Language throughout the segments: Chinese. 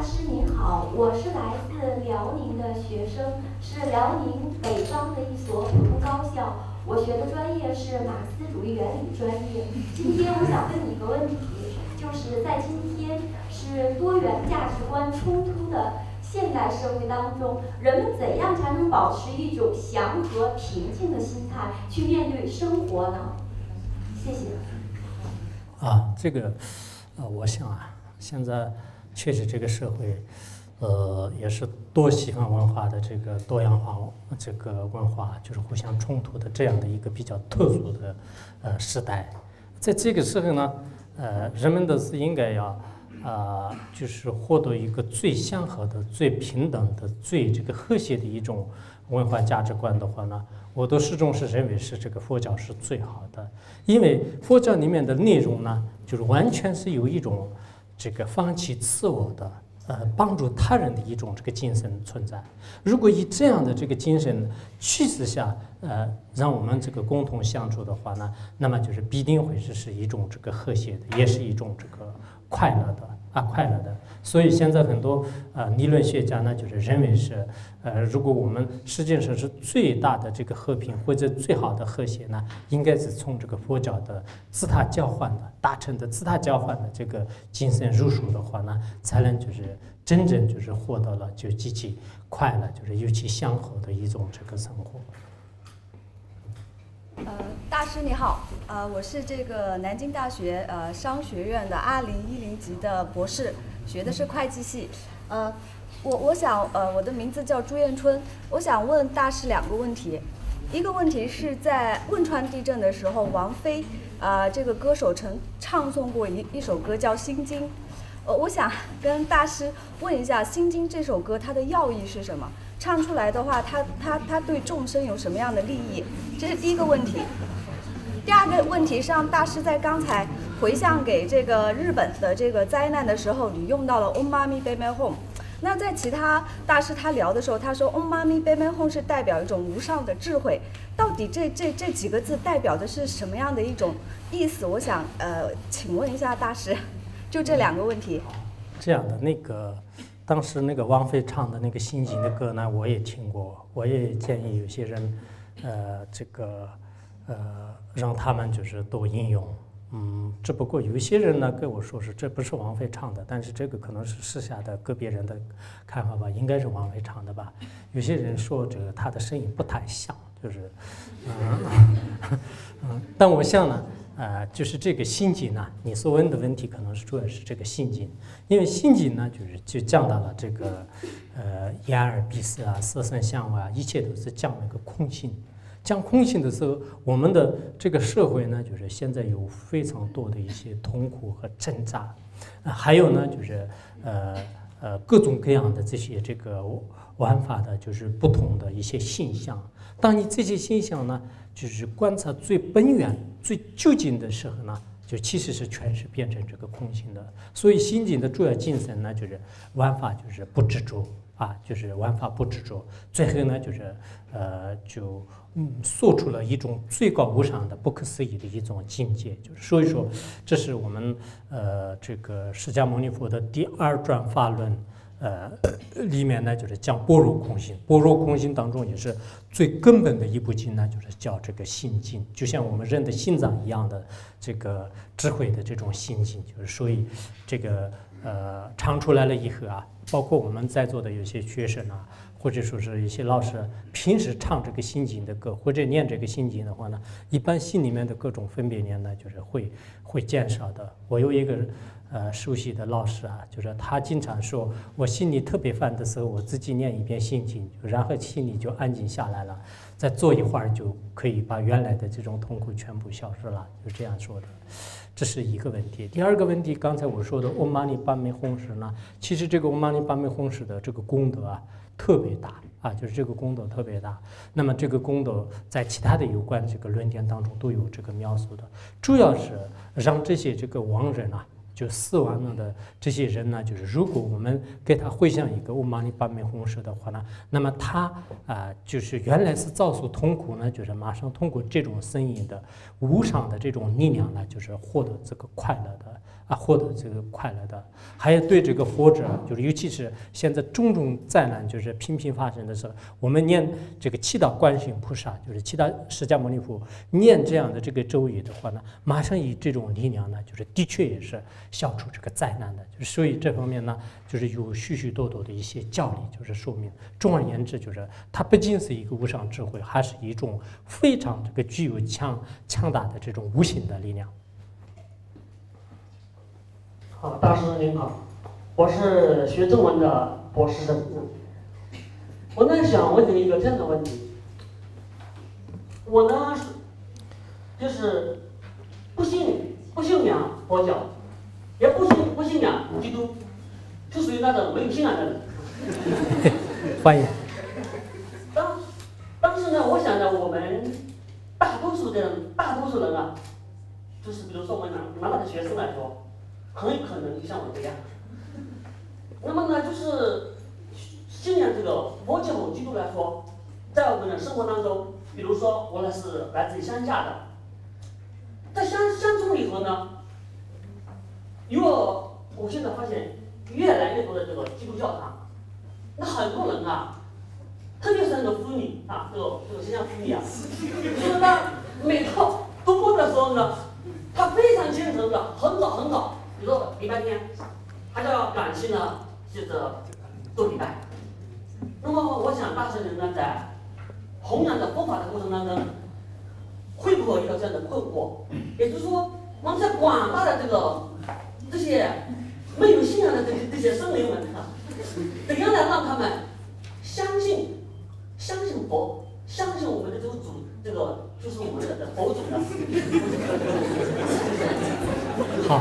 师您好，我是来自辽宁的学生，是辽宁北方的一所普通高校，我学的专业是马克思主义原理专业。今天我想问你一个问题，就是在今天是多元价值观冲突的现代社会当中，人们怎样才能保持一种祥和平静的心态去面对生活呢？谢谢。 这个，我想现在确实这个社会，也是多西方文化的这个多样化这个文化就是互相冲突的这样的一个比较特殊的时代，在这个时候呢，人们都是应该要就是获得一个最相合的、最平等的、最这个和谐的一种文化价值观的话呢，我都始终是认为是这个佛教是最好的，因为佛教里面的内容呢，就是完全是有一种这个放弃自我的。帮助他人的一种这个精神存在。如果以这样的这个精神趋势下，让我们这个共同相处的话呢，那么就是必定会是一种这个和谐的，也是一种这个快乐的。所以现在很多理论学家呢，就是认为是，如果我们实际上是最大的这个和平或者最好的和谐呢，应该是从这个佛教的自他交换的达成的自他交换的这个精神入手的话呢，才能就是真正就是获得了就极其快乐，就是尤其祥和的一种这个生活。 大师你好，我是这个南京大学商学院的2010级的博士，学的是会计系。我想我的名字叫朱艳春，我想问大师2个问题。一个问题是在汶川地震的时候，王菲这个歌手曾唱诵过一首歌叫《心经》。我想跟大师问一下，《心经》这首歌它的要义是什么？唱出来的话，它对众生有什么样的利益？这是第一个问题。第二个问题是让大师在刚才回向给这个日本的这个灾难的时候，你用到了 Om Mani Padme Hum。那在其他大师他聊的时候，他说 Om Mani Padme Hum 是代表一种无上的智慧。到底这几个字代表的是什么样的一种意思？我想请问一下大师，就这2个问题。 这样的那个。当时那个王菲唱的那个心经的歌呢，我也听过，我也建议有些人，让他们就是多应用，只不过有一些人呢跟我说是这不是王菲唱的，但是这个可能是私下的个别人的看法吧，应该是王菲唱的吧。有些人说这个她的声音不太像，就是，但我想呢。就是这个心经呢，你所问的问题可能是主要是这个心经，因为心经呢就讲到了这个眼耳鼻舌色声香味一切都是讲那个空性。讲空性的时候，我们的这个社会呢，就是现在有非常多的一些痛苦和挣扎，还有呢就是各种各样的这些这个玩法的，就是不同的一些现象。当你这些现象呢，就是观察最本源、最究竟的时候呢，就其实是全是变成这个空性的。所以心经的主要精神呢，就是玩法就是不执着就是玩法不执着。最后呢，就是说出了一种最高无上的、不可思议的一种境界。就是所以说，这是我们这个释迦牟尼佛的第2转法论。里面呢就是讲般若空性，般若空性当中也是最根本的一部经呢，就是叫这个心经，就像我们人的心脏一样的这个智慧的这种心经，就是所以这个唱出来了以后包括我们在座的有些学生或者说是一些老师平时唱这个心经的歌或者念这个心经的话呢，一般心里面的各种分别念呢，就是会减少的。我有一个熟悉的老师就是他经常说，我心里特别烦的时候，我自己念一遍心经，然后心里就安静下来了，再坐一会儿就可以把原来的这种痛苦全部消失了，就这样说的。这是一个问题。第2个问题，刚才我说的 Om Mani Padme Hum时呢，其实这个 Om Mani Padme Hum时的这个功德特别大就是这个功德特别大。那么这个功德在其他的有关这个论点当中都有这个描述的，主要是让这些这个亡人就死亡了的这些人呢，就是如果我们给他回向一个 Om Mani Padme Hum时的话呢，那么他就是原来是遭受痛苦呢，就是马上通过这种声音的无上的这种力量呢，就是获得这个快乐获得这个快乐的，还有对这个活着，就是尤其是现在种种灾难就是频频发生的时候，我们念这个祈祷观世音菩萨，就是祈祷释迦牟尼佛，念这样的这个咒语的话呢，马上以这种力量呢，就是的确也是消除这个灾难的，就是所以这方面呢，就是有许许多多的一些教理，就是说明，总而言之，就是它不仅是一个无上智慧，还是一种非常这个具有强大的这种无形的力量。 好，大师您好，我是学中文的博士生。我呢想问你一个这样的问题，我呢就是不信仰佛教，也不信仰基督，就属于那种没有信仰的人。 欢迎。 当时呢，我想呢，我们大多数人啊，就是比如说我们南大的学生来说。很有可能就像我这样，那么呢，就是信仰这个佛教和基督来说，在我们的生活当中，比如说我呢是来自于乡下的，在乡村里头呢，我现在发现越来越多的这个基督教堂，那很多人啊，特别是那个妇女啊，这个乡下妇女啊，就是呢，每到周末的时候呢，她非常虔诚的，很早。比如说礼拜天，他就要赶去呢，就是做礼拜。那么我想大圣人呢，在弘扬的佛法的过程当中，会不会遇到这样的困惑？也就是说，我们在广大的这些没有信仰的这些僧人们啊，怎样来让他们相信佛，相信我们的这个主，这个就是我们的佛祖呢？ 好。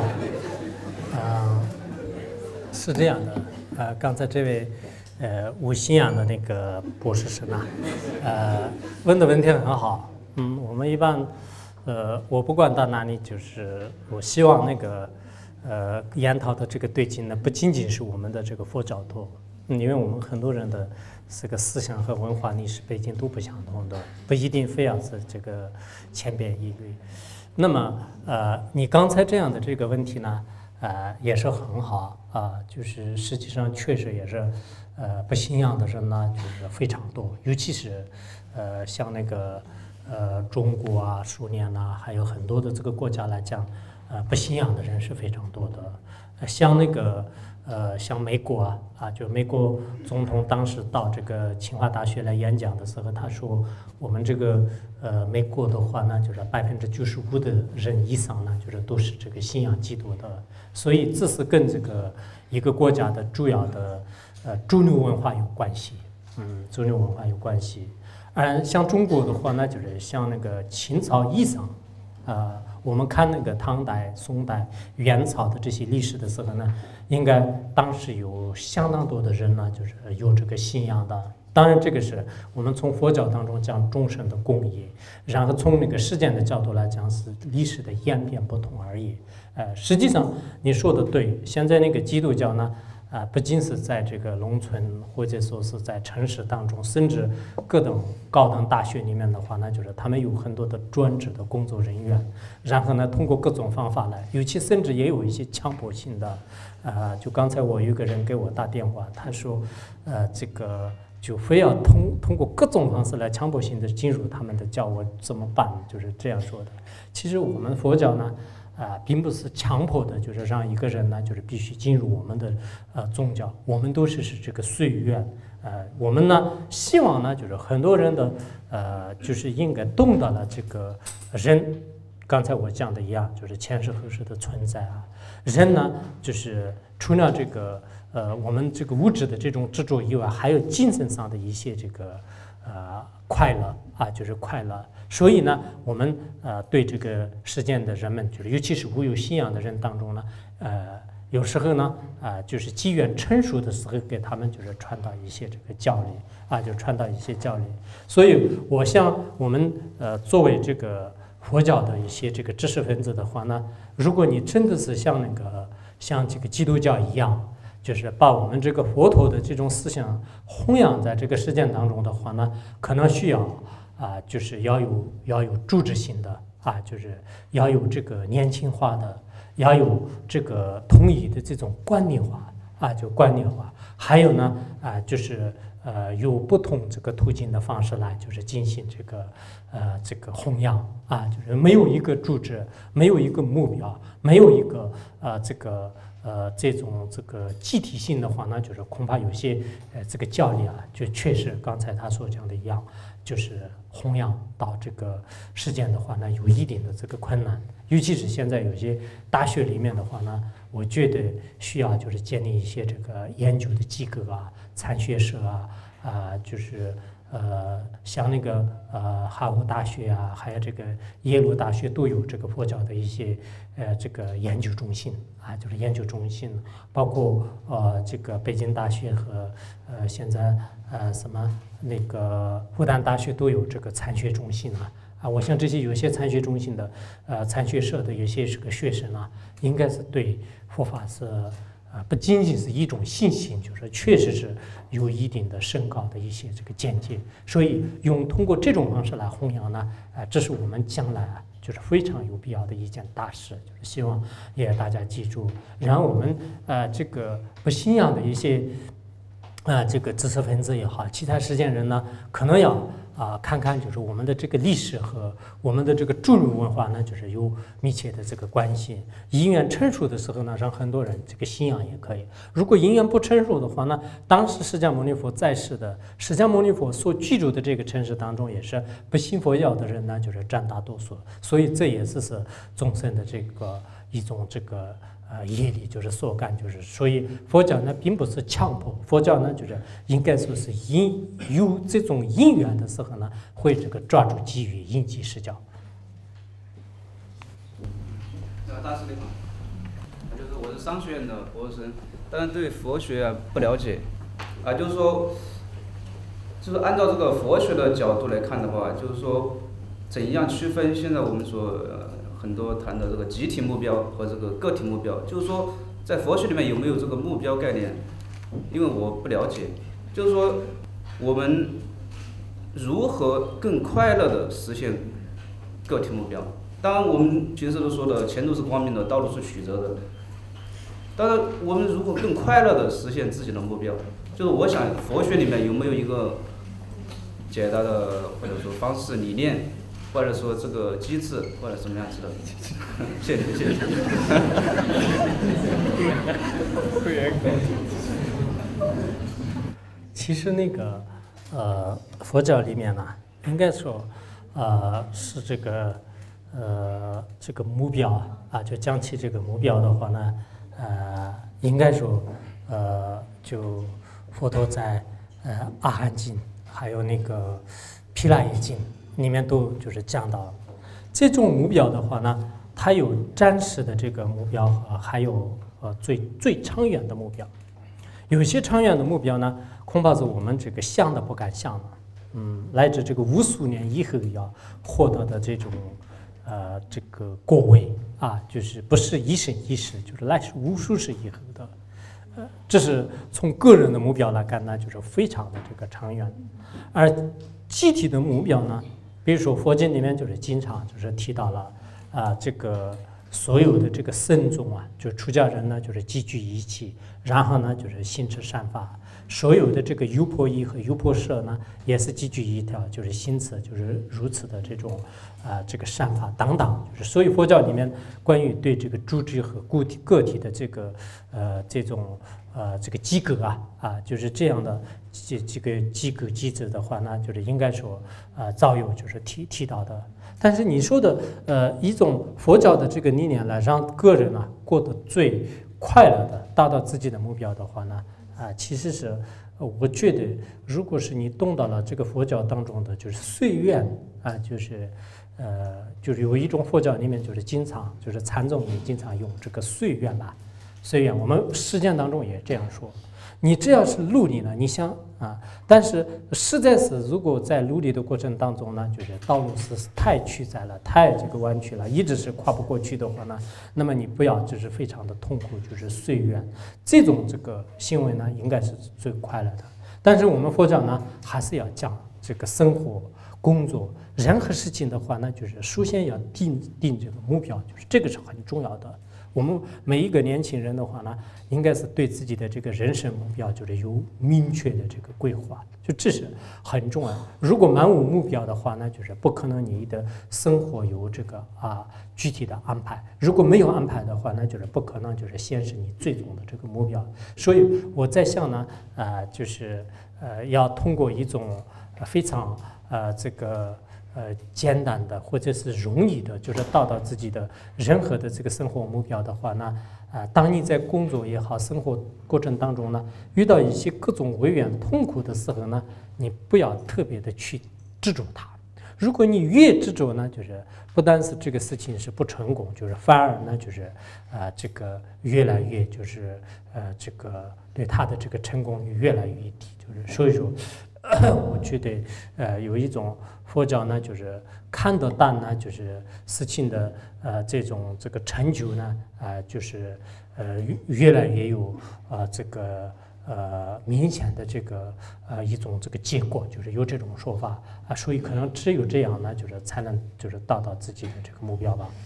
是这样的，刚才这位无信仰的那个博士生啊，问的问题很好，我们一般，我不管到哪里，就是我希望那个研讨的这个对象呢，不仅仅是我们的这个佛教徒，因为我们很多人的这个思想和文化历史背景都不相同的，不一定非要是这个千篇一律。那么你刚才这样的这个问题呢？也是很好就是实际上确实也是，不信仰的人呢就是非常多，尤其是像那个中国啊、苏联呐，还有很多的这个国家来讲，不信仰的人是非常多的。像那个像美国就美国总统当时到这个清华大学来演讲的时候，他说我们这个美国的话呢，就是95%的人以上呢，就是都是这个信仰基督的。所以这是跟这个一个国家的主要的主流文化有关系，主流文化有关系。而像中国的话呢，就是像那个秦朝以上，我们看那个唐代、宋代、元朝的这些历史的时候呢，应该当时有相当多的人呢，就是有这个信仰的。当然，这个是我们从佛教当中讲众生的共业，然后从那个实践的角度来讲是历史的演变不同而已。实际上你说的对，现在那个基督教呢，不仅是在这个农村或者说是在城市当中，甚至各种高等大学里面的话呢，就是他们有很多的专职的工作人员，然后呢通过各种方法来，尤其甚至也有一些强迫性的，就刚才我有一个人给我打电话，他说，这个就非要通过各种方式来强迫性的进入他们的教，我怎么办？就是这样说的。其实我们佛教呢，并不是强迫的，就是让一个人呢，就是必须进入我们的宗教。我们都是这个随缘。我们呢希望呢，就是很多人的就是应该懂得了这个人，刚才我讲的一样，就是前世后世的存在啊。人呢，就是除了这个我们这个物质的这种执着以外，还有精神上的一些这个快乐就是快乐。所以呢，我们对这个世间的人们，就是尤其是无有信仰的人当中呢，有时候呢，就是机缘成熟的时候，给他们就是传导一些这个教理就传导一些教理。所以我想，我们作为这个佛教的一些这个知识分子的话呢，如果你真的是像这个基督教一样，就是把我们这个佛陀的这种思想弘扬在这个实践当中的话呢，可能需要就是要有组织性的就是要有这个年轻化的， 要有这个统一的这种观念化啊，就观念化。还有呢就是有不同这个途径的方式来就是进行这个弘扬啊，就是没有一个组织，没有一个目标，没有一个这种集体性的话呢，就是恐怕有些这个教理啊，就确实刚才他所讲的一样，就是弘扬到这个实践的话呢，有一定的这个困难。尤其是现在有些大学里面的话呢，我觉得需要就是建立一些这个研究的机构啊、参学社就是像那个哈佛大学啊，还有这个耶鲁大学都有这个佛教的一些这个研究中心啊，就是研究中心，包括这个北京大学和现在什么那个复旦大学都有这个参学中心啊，我想这些有些参学中心的参学社的有些这个学生啊，应该是对佛法是不仅仅是一种信心，就是确实是有一定的深高的一些这个见解，所以通过这种方式来弘扬呢，这是我们将来就是非常有必要的一件大事，就是希望也大家记住，然后我们这个不信仰的一些这个知识分子也好，其他实践人呢，可能要看看就是我们的这个历史和我们的这个中儒文化呢，就是有密切的这个关系。因缘成熟的时候呢，让很多人这个信仰也可以；如果因缘不成熟的话呢，当时释迦牟尼佛在世的释迦牟尼佛所居住的这个城市当中，也是不信佛教的人呢，就是占大多数。所以这也是众生的这个一种这个业力，就是所感，就是所以佛教呢并不是强迫，佛教呢就是应该说是有这种因缘的时候呢，会这个抓住机遇，因机施教。 大师你好，就是我是商学院的博士生，但是对佛学不了解就是说，就是按照这个佛学的角度来看的话，就是说怎样区分现在我们所很多谈的这个集体目标和这个个体目标，就是说在佛学里面有没有这个目标概念？因为我不了解，就是说我们如何更快乐的实现个体目标？当然我们平时都说的前途是光明的，道路是曲折的。当然我们如果更快乐的实现自己的目标，就是我想佛学里面有没有一个解答的或者说方式理念？或者说这个机制，或者什么样子的？谢谢谢谢。 其实那个佛教里面呢，应该说是这个目标就讲起这个目标的话呢，应该说就佛陀在阿含经还有那个毗赖耶经里面都就是讲到这种目标的话呢，它有暂时的这个目标还有最长远的目标。有些长远的目标呢，恐怕是我们这个想都不敢想的，乃至这个无数年以后要获得的这种这个果位就是不是一生一世，就是乃是无数世以后的。这是从个人的目标来看呢，就是非常的这个长远。而集体的目标呢，比如说佛经里面就是经常就是提到了这个所有的这个僧众就出家人呢就是集聚一起，然后呢就是行持善法。所有的这个优婆夷和优婆塞呢，也是集聚一条，就是行持就是如此的这种这个善法等等。就是所以佛教里面关于对这个组织和个体的这个这种这个机构就是这样的这个机构机制的话呢，就是应该说早有就是提到的。但是你说的一种佛教的这个理念来让个人过得最快乐的达到自己的目标的话呢，其实是我觉得，如果是你懂到了这个佛教当中的就是随缘就是有一种佛教里面就是经常就是禅宗也经常用这个随缘随缘，我们实践当中也这样说。你只要是努力呢，你想但是实在是如果在努力的过程当中呢，就是道路是太曲折了，太这个弯曲了，一直是跨不过去的话呢，那么你不要就是非常的痛苦，就是随缘，这种这个行为呢，应该是最快乐的。但是我们佛教呢，还是要讲这个生活、工作，任何事情的话呢，就是首先要定这个目标，就是这个是很重要的。 我们每一个年轻人的话呢，应该是对自己的这个人生目标就是有明确的这个规划，就这是很重要。如果漫无目标的话呢，就是不可能你的生活有这个具体的安排。如果没有安排的话，那就是不可能就是显示你最终的这个目标。所以我在想呢，就是要通过一种非常这个简单的或者是容易的，就是到自己的任何的这个生活目标的话呢，当你在工作也好，生活过程当中呢，遇到一些各种危险痛苦的时候呢，你不要特别的去执着它。如果你越执着呢，就是不单是这个事情是不成功，就是反而呢，就是这个越来越就是这个对他的这个成功率越来越低。就是所以说，我觉得有一种佛教呢，就是看得淡呢，就是事情的这个成就呢，就是越来越有这个明显的这个一种这个结果，就是有这种说法所以可能只有这样呢，就是才能就是达到自己的这个目标吧。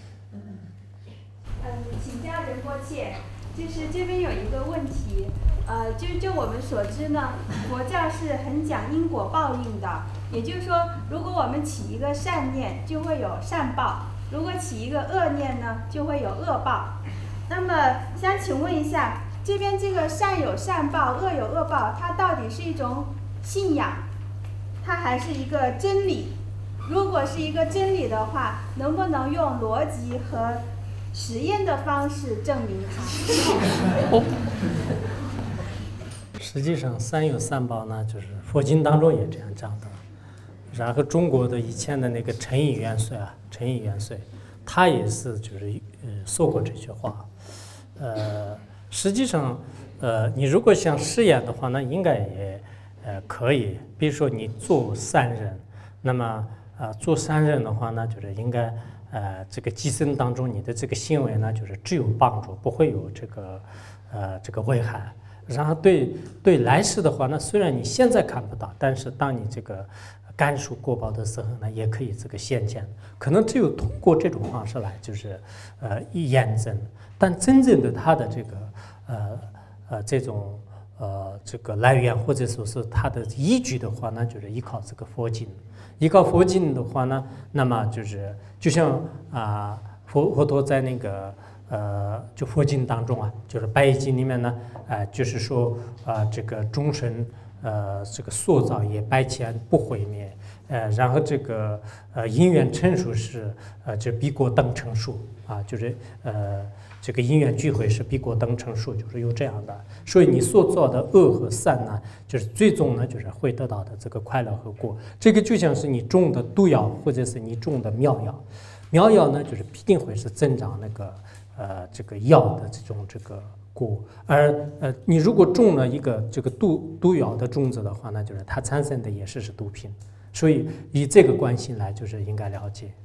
请教仁波切，就是这边有一个问题，就我们所知呢，佛教是很讲因果报应的，也就是说，如果我们起一个善念，就会有善报；如果起一个恶念呢，就会有恶报。那么想请问一下，这边这个善有善报，恶有恶报，它到底是一种信仰，它还是一个真理？如果是一个真理的话，能不能用逻辑和实验的方式证明它？ 实际上，善有善报呢，就是佛经当中也这样讲的。然后中国的以前的那个陈寅元帅陈寅元帅，他也是就是说过这句话。实际上，你如果想实验的话，那应该也可以。比如说你做善人，那么做善人的话呢，就是应该这个今生当中你的这个行为呢，就是只有帮助，不会有这个危害。然后对来世的话呢，虽然你现在看不到，但是当你这个甘受过报的时候呢，也可以这个现前。可能只有通过这种方式来就是验证。但真正的它的这个这种这个来源或者说是它的依据的话呢，就是依靠这个佛经。依靠佛经的话呢，那么就像佛陀在那个就佛经当中就是《百业经》里面呢，就是说这个众生这个塑造业百千不毁灭，然后这个因缘成熟是这彼国等成数就是这个因缘聚会是彼国等成数，就是有这样的。所以你所做的恶和善呢，就是最终呢就是会得到的这个快乐和果。这个就像是你种的毒药或者是你种的妙药，妙药呢就是必定会是增长那个这个药的这个果，而你如果种了一个这个毒药的种子的话呢，就是它产生的也是毒品。所以以这个关系来，就是应该了解。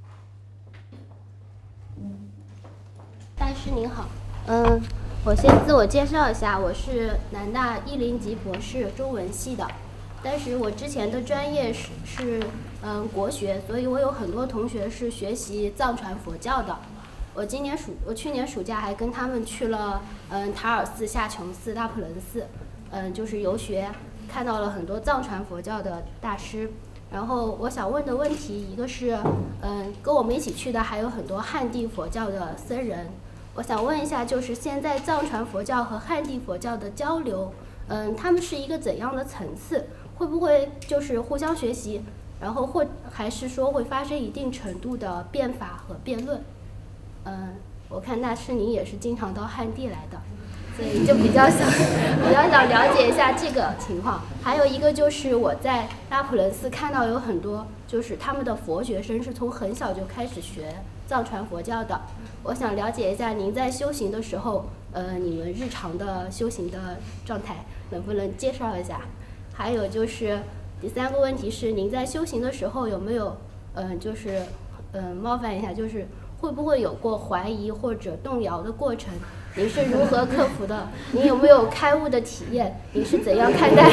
大师您好，我先自我介绍一下，我是南大10级博士中文系的，但是我之前的专业是国学，所以我有很多同学是学习藏传佛教的。我去年暑假还跟他们去了塔尔寺、夏琼寺、大普伦寺，就是游学，看到了很多藏传佛教的大师。然后我想问的问题，一个是跟我们一起去的还有很多汉地佛教的僧人。我想问一下，就是现在藏传佛教和汉地佛教的交流，他们是一个怎样的层次？会不会就是互相学习，然后还是说会发生一定程度的辩法和辩论？我看大师您也是经常到汉地来的，所以就比较想了解一下这个情况。还有一个就是我在拉普伦寺看到有很多就是他们的佛学生是从很小就开始学藏传佛教的。我想了解一下您在修行的时候，你们日常的修行的状态能不能介绍一下？还有就是第3个问题是，您在修行的时候有没有冒犯一下，就是会不会有过怀疑或者动摇的过程？您是如何克服的？您有没有开悟的体验？您是怎样看待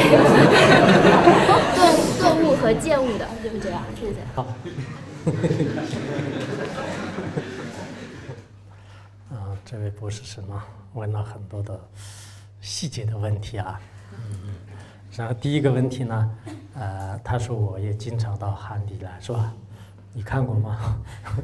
顿悟和见悟的？对不对啊？谢谢。 好。 这位博士生呢问了很多的细节的问题啊，然后第一个问题呢，他说我也经常到汉地来，是吧？你看过吗？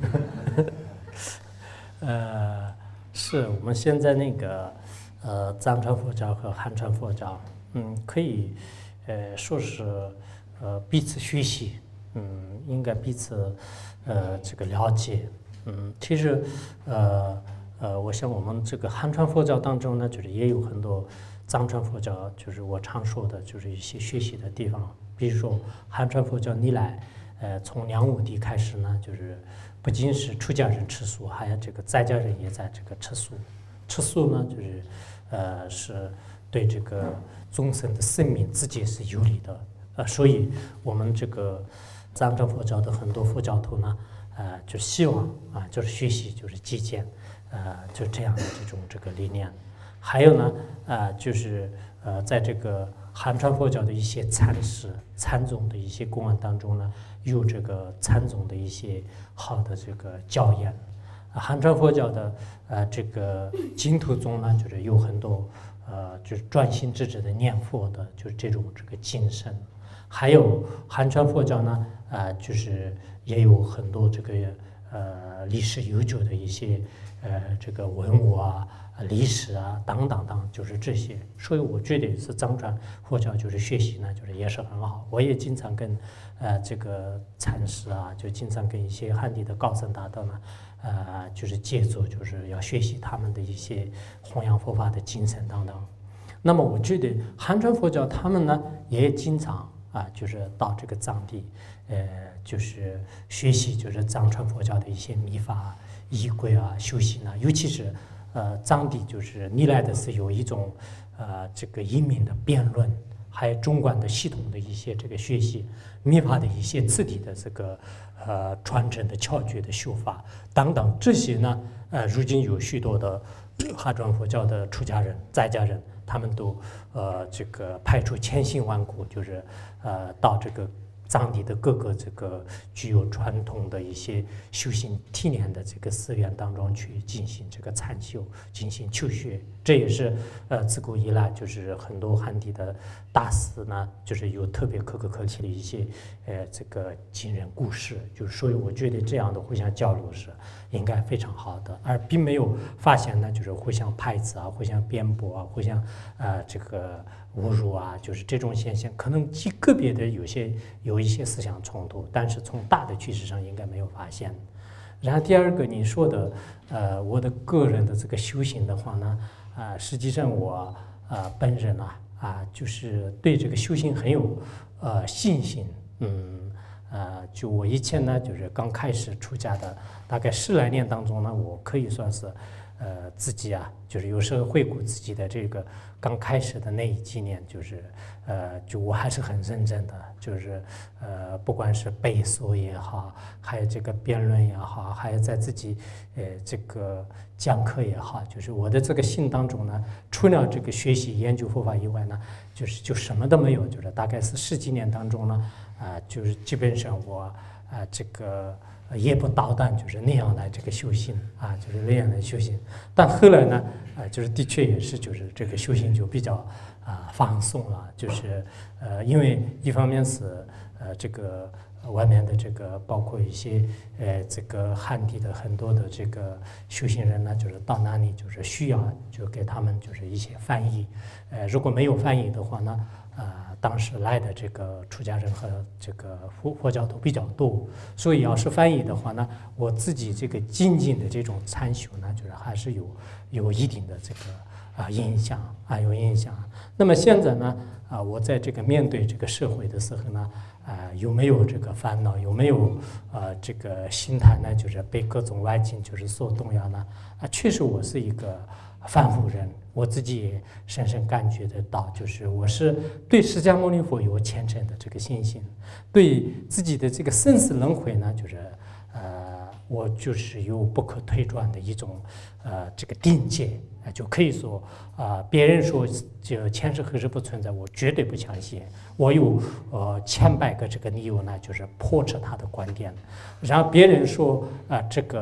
是我们现在那个藏传佛教和汉传佛教，可以说是彼此学习，应该彼此这个了解，其实我想我们这个汉传佛教当中呢，就是也有很多藏传佛教，就是我常说的，就是一些学习的地方。比如说汉传佛教历来，从梁武帝开始呢，就是不仅是出家人吃素，还有这个在家人也在这个吃素。吃素呢，就是是对这个众生的生命自己是有利的。所以我们这个藏传佛教的很多佛教徒呢，就希望就是学习，就是借鉴，就这样的这个理念。还有呢，就是在这个汉传佛教的一些禅师、禅宗的一些公案当中呢，有这个禅宗的一些好的这个教言。汉传佛教的这个净土宗呢，就是有很多就是专心致志的念佛的，就是这个精神。还有汉传佛教呢，就是也有很多这个历史悠久的一些这个文物啊、历史啊等等等，就是这些。所以我觉得是藏传佛教就是学习呢，就是也是很好。我也经常跟这个禅师啊，就经常跟一些汉地的高僧大德呢，就是借助，就是要学习他们的一些弘扬佛法的精神等等。那么我觉得汉传佛教他们呢也经常就是到这个藏地，就是学习就是藏传佛教的一些秘法、仪轨啊、修行啊，尤其是藏地就是历来的是有一种这个英明的辩论，还有中观的系统的一些这个学习，秘法的一些次第的这个传承的窍诀的修法等等，这些呢如今有许多的汉传佛教的出家人、在家人，他们都这个派出千辛万苦，就是到这个藏地的各个这个具有传统的一些修行体验的这个寺院当中去进行这个禅修、进行求学。这也是自古以来就是很多汉地的大师呢，就是有特别可歌可泣的一些这个惊人故事。就是所以我觉得这样的互相交流是应该非常好的，而并没有发现呢就是互相排斥啊、互相辩驳啊、互相这个侮辱啊，就是这种现象，可能极个别的有一些思想冲突，但是从大的趋势上应该没有发现。然后第二个你说的我的个人的这个修行的话呢，实际上我本人就是对这个修行很有信心。就我以前呢，就是刚开始出家的大概10来年当中呢，我可以算是自己就是有时候回顾自己的这个刚开始的那几年，就是就我还是很认真的，就是不管是背诵也好，还有这个辩论也好，还有在自己这个讲课也好，就是我的这个心当中呢，除了这个学习研究佛法以外呢，就什么都没有，就是大概是10几年当中呢，就是基本上我这个也不捣蛋，就是那样来这个修行就是那样来修行。但后来呢，就是的确也是就是这个修行就比较放松了，就是因为一方面是这个外面的这个包括一些这个汉地的很多的这个修行人呢，就是到哪里就是需要就给他们就是一些翻译，如果没有翻译的话呢，当时来的这个出家人和这个佛教徒比较多，所以要是翻译的话呢，我自己这个精进的这种禅修呢，就是还是有一定的这个影响有影响。那么现在呢，我在这个面对这个社会的时候呢，有没有这个烦恼，有没有这个心态呢，就是被各种外境就是所动摇呢？确实我是一个凡夫人，我自己也深深感觉得到，就是我是对释迦牟尼佛有虔诚的这个信心，对自己的这个生死轮回呢，就是我就是有不可推转的一种这个定见，就可以说别人说就前世何时不存在，我绝对不相信。我有千百个这个理由呢，就是驳斥他的观点。然后别人说这个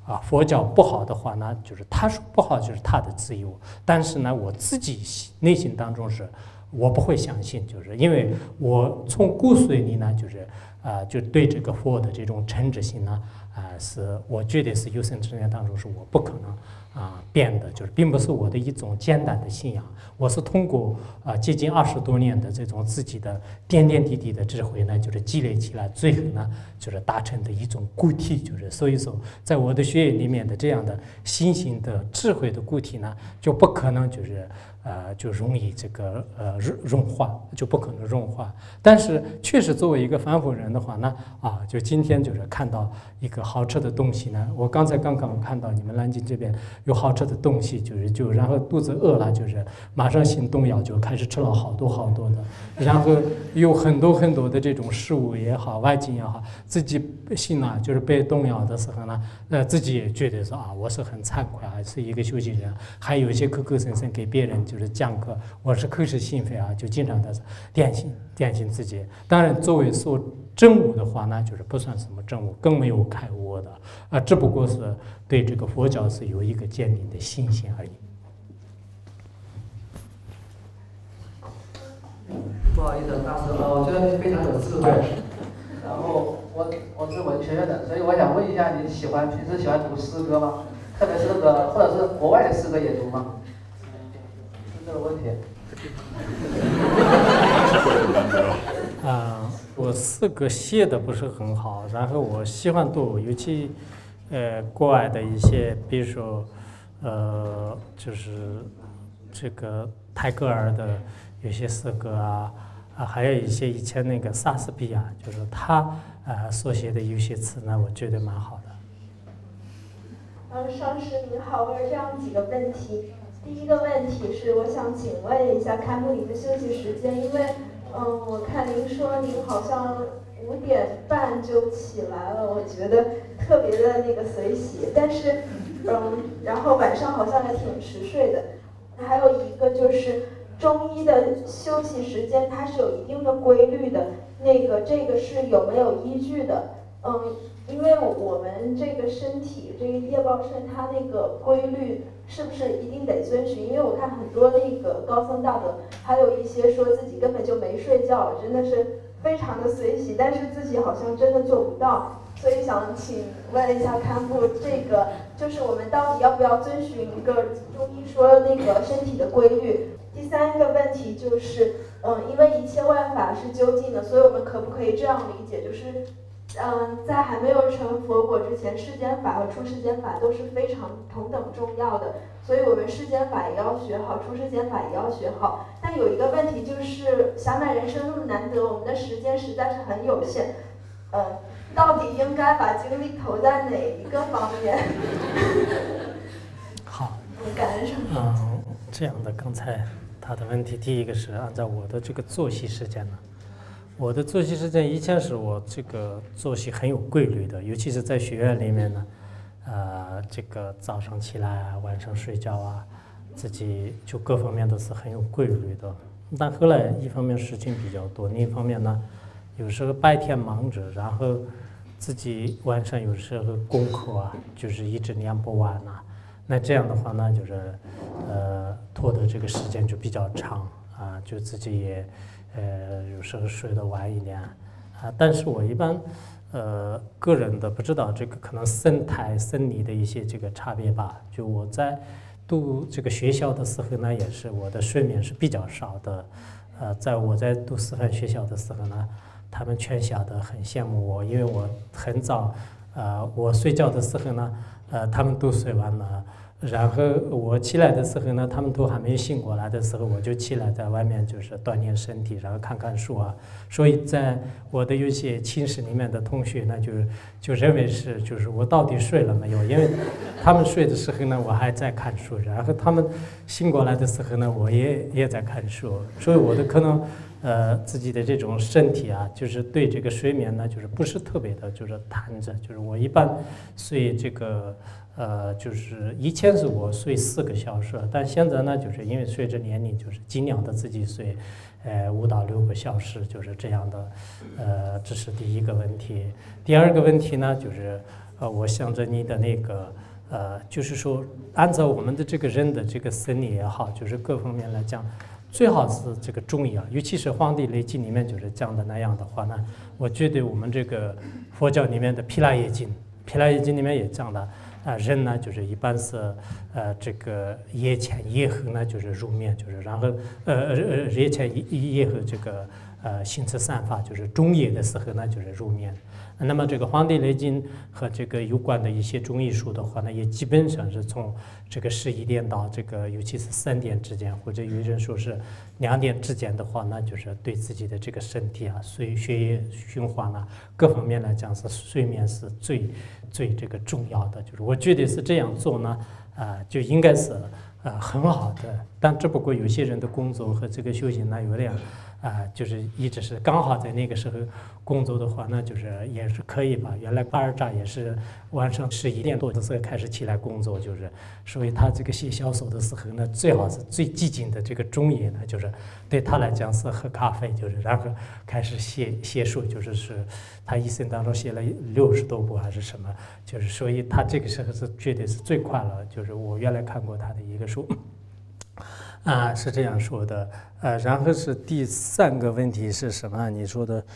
佛教不好的话呢，就是他说不好就是他的自由，但是呢，我自己内心当中是我不会相信，就是因为我从骨髓里呢，就是就对这个佛的这种诚挚心呢，是我觉得是有生之年当中是我不可能变的，就是并不是我的一种简单的信仰，我是通过接近20多年的这种自己的点点滴滴的智慧呢，就是积累起来，最后呢就是达成的一种固体，就是所以说在我的血液里面的这样的心性的智慧的固体呢，就不可能就是就容易这个融化，就不可能融化。但是确实作为一个凡夫人的话呢，就今天就是看到一个好吃的东西呢，我刚刚看到你们南京这边有好吃的东西，然后肚子饿了，就是马上心动摇，就开始吃了好多的，然后有很多的这种食物也好，外境也好，自己心就是被动摇的时候呢，自己也觉得说我是很惭愧是一个修行人，还有一些口口声声给别人就是讲课，我是口是心非就经常的点醒自己。当然，作为说证悟的话呢，就是不算什么证悟，更没有开悟的只不过是对这个佛教是有一个坚定的信心而已。 不好意思，大师，我觉得非常有智慧。然后我是文学院的，所以我想问一下，你平时喜欢读诗歌吗？特别是或者是国外的诗歌也读吗？是这个问题。 我诗歌写的不是很好，然后我喜欢读，尤其国外的一些，比如说就是这个泰戈尔的有些诗歌还有一些以前那个莎士比亚，就是他所写的有些词呢，我觉得蛮好的。 上师您好，我有这样几个问题。第一个问题是，我想请问一下开幕您的休息时间，因为我看您说您好像5点半就起来了，我觉得特别的那个随喜，但是然后晚上好像也挺迟睡的。还有一个就是中医的休息时间它是有一定的规律的，这个是有没有依据的？因为我们这个身体这个业报身它那个规律是不是一定得遵循？因为我看很多那个高僧大德，还有一些说自己根本就没睡觉，真的是非常的随喜，但是自己好像真的做不到，所以想请问一下堪布，这个就是我们到底要不要遵循一个中医说那个身体的规律？第三个问题就是，因为一切万法是究竟的，所以我们可不可以这样理解，就是在还没有成佛果之前，世间法和出世间法都是非常同等重要的，所以我们世间法也要学好，出世间法也要学好。但有一个问题就是，暇满人生那么难得，我们的时间实在是很有限，到底应该把精力投在哪一个方面？ 好， 感恩上师。 这样的，刚才他的问题，第一个是按照我的这个作息时间呢。我的作息时间以前是我这个作息很有规律的，尤其是在学院里面呢，这个早上起来晚上睡觉自己就各方面都是很有规律的。但后来一方面事情比较多，另一方面呢，有时候白天忙着，然后自己晚上有时候功课就是一直念不完那这样的话呢，就是拖的这个时间就比较长就自己也有时候睡得晚一点但是我一般个人的不知道这个可能生态生理的一些这个差别吧。就我在读这个学校的时候呢，也是我的睡眠是比较少的。在我在读师范学校的时候呢，他们全校的很羡慕我，因为我很早我睡觉的时候呢，他们都睡完了。然后我起来的时候呢，他们都还没醒过来的时候，我就起来在外面就是锻炼身体，然后看看书所以在我的有些寝室里面的同学呢，就认为就是我到底睡了没有？因为他们睡的时候呢，我还在看书，然后他们醒过来的时候呢，我也在看书，所以我的可能自己的这种身体就是对这个睡眠呢，就是不是特别的，就是谈着，就是我一般睡这个。就是以前是我睡4个小时，但现在呢，就是因为随着年龄，就是尽量的自己睡，5到6个小时，就是这样的。这是第一个问题。第二个问题呢，就是我想着你的那个就是说按照我们的这个人的这个生理也好，就是各方面来讲，最好是这个中医啊，尤其是《黄帝内经》里面就是讲的那样的话呢，我觉得我们这个佛教里面的《毗拉耶经》，《毗拉耶经》里面也讲了。人呢，就是一般是这个夜前夜后呢，就是入眠，就是然后夜前夜后这个行持散发，就是中夜的时候呢，就是入眠。那么这个《黄帝内经》和这个有关的一些中医书的话呢，也基本上是从这个11点到这个尤其是3点之间，或者有人说是2点之间的话，那就是对自己的这个身体啊、血液循环啊各方面来讲，是睡眠是最这个重要的。就是我觉得是这样做呢，就应该是很好的。但只不过有些人的工作和这个修行呢，有点就是一直是刚好在那个时候工作的话，那就是也是可以吧。原来巴尔扎也是晚上11点多的时候开始起来工作，就是所以他这个写小说的时候呢，最好是最激进的这个中夜呢，就是对他来讲是喝咖啡，就是然后开始写书，就是他一生当中写了60多部还是什么，就是所以他这个时候是绝对是最快乐。就是我原来看过他的一个书。是这样说的，然后是第3个问题是什么？你说的，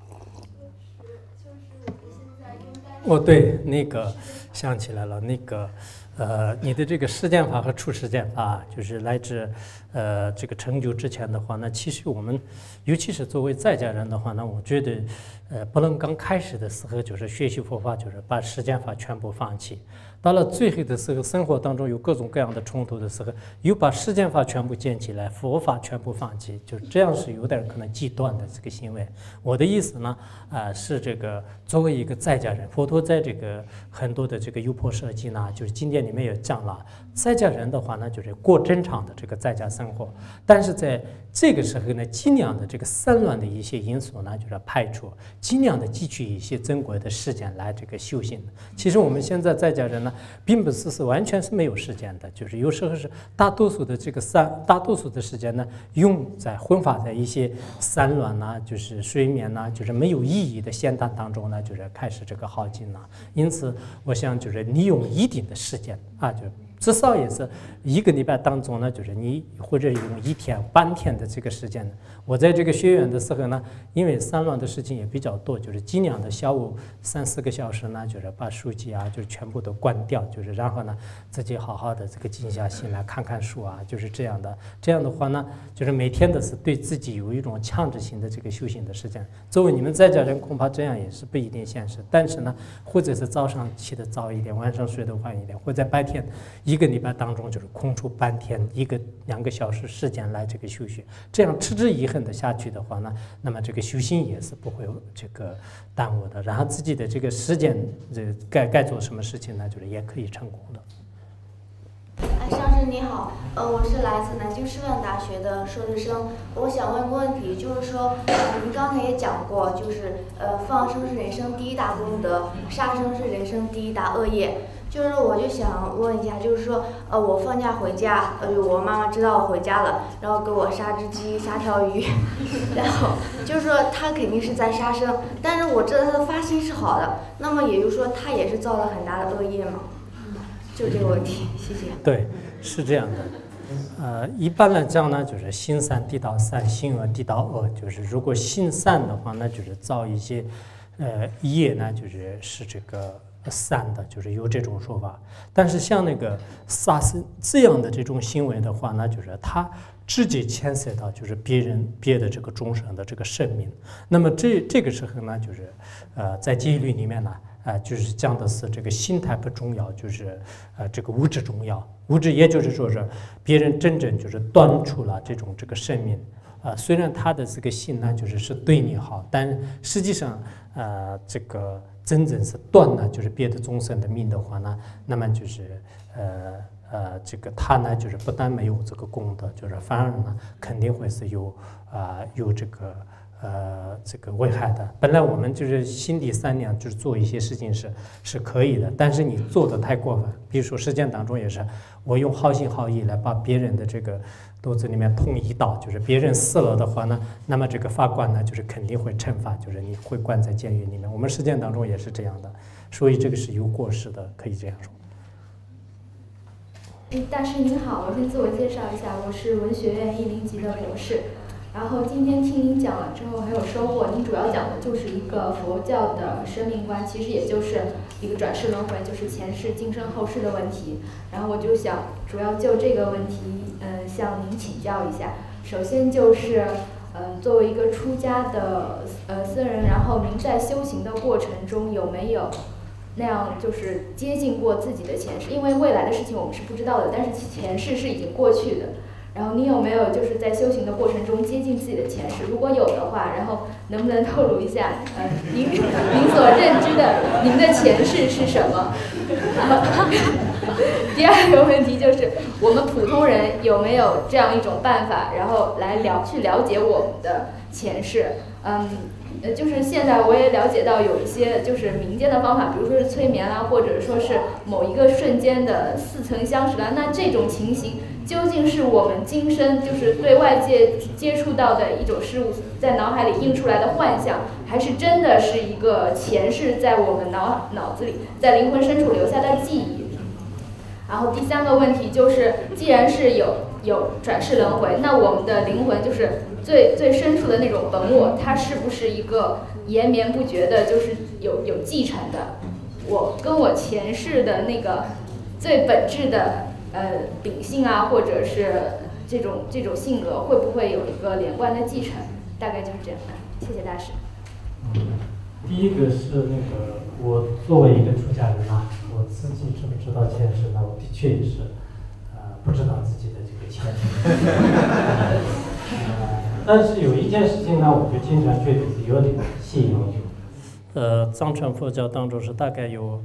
对，那个想起来了，那个你的这个实践法和出实践法，就是来自这个成就之前的话，那其实我们，尤其是作为在家人的话，那我觉得不能刚开始的时候就是学习佛法，就是把实践法全部放弃。到了最后的时候，生活当中有各种各样的冲突的时候，又把实践法全部建起来，佛法全部放弃，就这样是有点可能极端的这个行为。我的意思呢，是这个作为一个在家人，佛陀在这个很多的这个优婆塞经呢，就是经典里面也讲了，在家人的话呢，就是过正常的这个在家生活，但是在这个时候呢，尽量的这个散乱的一些因素呢，就是排除，尽量的汲取一些珍贵的时间来这个修行。其实我们现在在家人呢，并不是完全是没有时间的，就是有时候是大多数的时间呢，用在混发在一些散乱呐，就是睡眠呐，就是没有意义的闲谈当中呢，就是开始这个耗尽了。因此，我想就是利用一定的时间就至少也是1个礼拜当中呢，就是你或者用1天半天的这个时间。我在这个学院的时候呢，因为散乱的事情也比较多，就是尽量的下午3、4个小时呢，就是把书籍就是全部都关掉，就是然后呢自己好好的这个静下心来看看书就是这样的。这样的话呢，就是每天都是对自己有一种强制性的这个修行的时间。作为你们在家人，恐怕这样也是不一定现实。但是呢，或者是早上起得早一点，晚上睡得晚一点，或者白天1个礼拜当中就是空出半天1个2个小时时间来这个修学，这样持之以恒的下去的话呢，那么这个修行也是不会这个耽误的。然后自己的这个时间该做什么事情呢，就是也可以成功的。 上师你好，我是来自南京师范大学的硕士生。我想问个问题，就是说，您刚才也讲过，就是放生是人生第1大功德，杀生是人生第1大恶业。就是我就想问一下，就是说，我放假回家，我妈妈知道我回家了，然后给我杀只鸡、杀条鱼，然后就是说她肯定是在杀生，但是我知道她的发心是好的，那么也就是说她也是造了很大的恶业嘛？就这个问题，谢谢。 对，是这样的。一般来讲呢，就是行善地道善，行恶地道恶。就是如果行善的话，那就是造一些业呢，是这个善的，就是有这种说法。但是像那个杀生这样的这种行为的话呢，就是它直接牵涉到就是别的这个众生的这个生命。那么这个时候呢，就是在戒律里面呢。就是讲的是这个心态不重要，就是这个物质重要。物质也就是说是别人真正就是断除了这个生命，虽然他的这个心呢是对你好，但实际上这个真正是断了就是别的众生的命的话呢，那么就是这个他呢就是不但没有这个功德，就是反而呢肯定会是有这个这个危害的。本来我们就是心地善良，就是做一些事情是可以的，但是你做的太过分，比如说实践当中也是，我用好心好意来把别人的这个肚子里面捅一刀，就是别人死了的话呢，那么这个法官呢就是肯定会惩罚，就是你会关在监狱里面。我们实践当中也是这样的，所以这个是有过失的，可以这样说。 大师您好，我先自我介绍一下，我是文学院1级的博士。然后今天听您讲了之后很有收获，您主要讲的就是一个佛教的生命观，其实也就是一个转世轮回，就是前世、今生、后世的问题。然后我就想主要就这个问题，向您请教一下。首先就是，作为一个出家的僧人，然后您在修行的过程中有没有那样就是接近过自己的前世？因为未来的事情我们是不知道的，但是前世是已经过去的。然后你有没有就是在修行的过程中接近自己的前世？如果有的话，然后能不能透露一下，您所认知的您的前世是什么？第二个问题就是，我们普通人有没有这样一种办法，然后来去了解我们的前世？就是现在我也了解到有一些就是民间的方法，比如说是催眠啦，或者说是某一个瞬间的似曾相识啦。那这种情形究竟是我们今生就是对外界接触到的一种事物在脑海里映出来的幻象，还是真的是一个前世在我们脑子里在灵魂深处留下的记忆？然后第三个问题就是，既然是有转世轮回，那我们的灵魂就是最深处的那种本我，它是不是一个延绵不绝的，就是有继承的？我跟我前世的那个最本质的秉性啊，或者是这种性格，会不会有一个连贯的继承？大概就是这样。谢谢大师。 第一个是那个，我作为一个出家人啊，我自己知不知道前世呢？我的确也是，不知道自己的这个前世。但是有一件事情呢，我就经常觉得是有点信仰。藏传佛教当中是大概有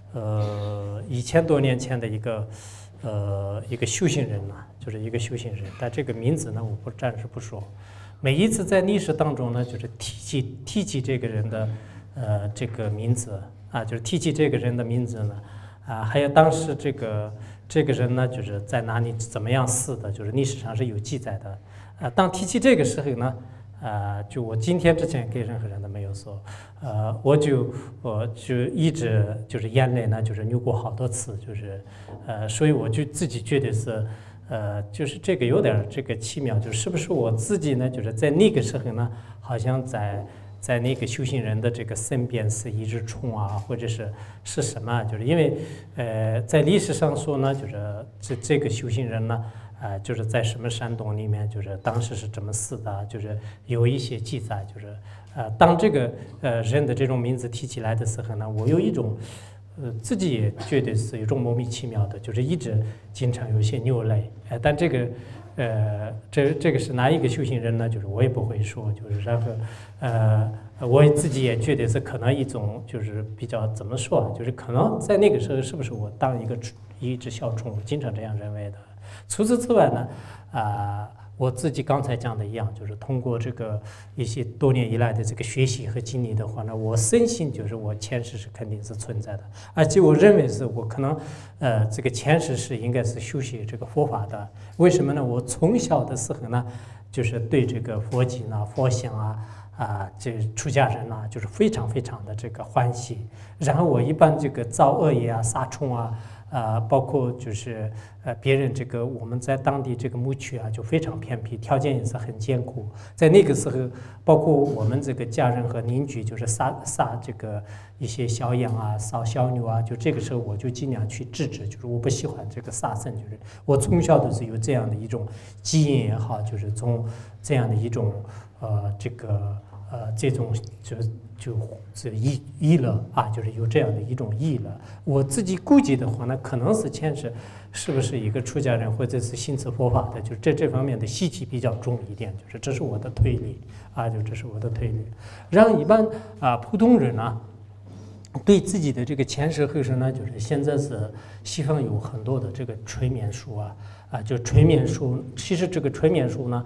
1000多年前的一个修行人呐，就是一个修行人，但这个名字呢，我暂时不说。每一次在历史当中呢，就是提起这个人的这个名字啊，就是提起这个人的名字呢，还有当时这个人呢，就是在哪里怎么样死的，就是历史上是有记载的。当提起这个时候呢，就我今天之前给任何人都没有说，我就一直就是眼泪呢，就是流过好多次，就是所以我就自己觉得是。就是这个有点这个奇妙，就是不是我自己呢？就是在那个时候呢，好像在那个修行人的这个身边是一只虫啊，或者是什么？就是因为在历史上说呢，就是这个修行人呢，就是在什么山洞里面，就是当时是怎么死的，就是有一些记载，就是当这个人的这种名字提起来的时候呢，我有一种。自己也觉得是一种莫名其妙的，就是一直经常有些流泪，但这个，这个是哪一个修行人呢？就是我也不会说，就是然后，我自己也觉得是可能一种就是比较怎么说，就是可能在那个时候是不是我当一只小虫，经常这样认为的。除此之外呢，我自己刚才讲的一样，就是通过这个一些多年以来的这个学习和经历的话呢，我深信就是我前世是肯定是存在的，而且我认为是我可能这个前世是应该是修习这个佛法的。为什么呢？我从小的时候呢，就是对这个佛经啊、佛像啊，这出家人啊，就是非常非常的这个欢喜。然后我一般这个造恶业啊、杀虫啊，包括就是别人这个我们在当地这个牧区啊就非常偏僻，条件也是很艰苦。在那个时候，包括我们这个家人和邻居，就是杀这个一些小羊啊、杀小牛啊，就这个时候我就尽量去制止，就是我不喜欢这个杀生，就是我从小都是有这样的一种基因也好，就是从这样的一种这种就意乐啊，就是有这样的一种意乐。我自己估计的话呢，可能是前世是不是一个出家人或者是信持佛法的，就这方面的习气比较重一点，就是这是我的推理啊，就这是我的推理。让一般普通人呢，对自己的这个前世后世呢，就是现在是西方有很多的这个催眠术就催眠术。其实这个催眠术呢，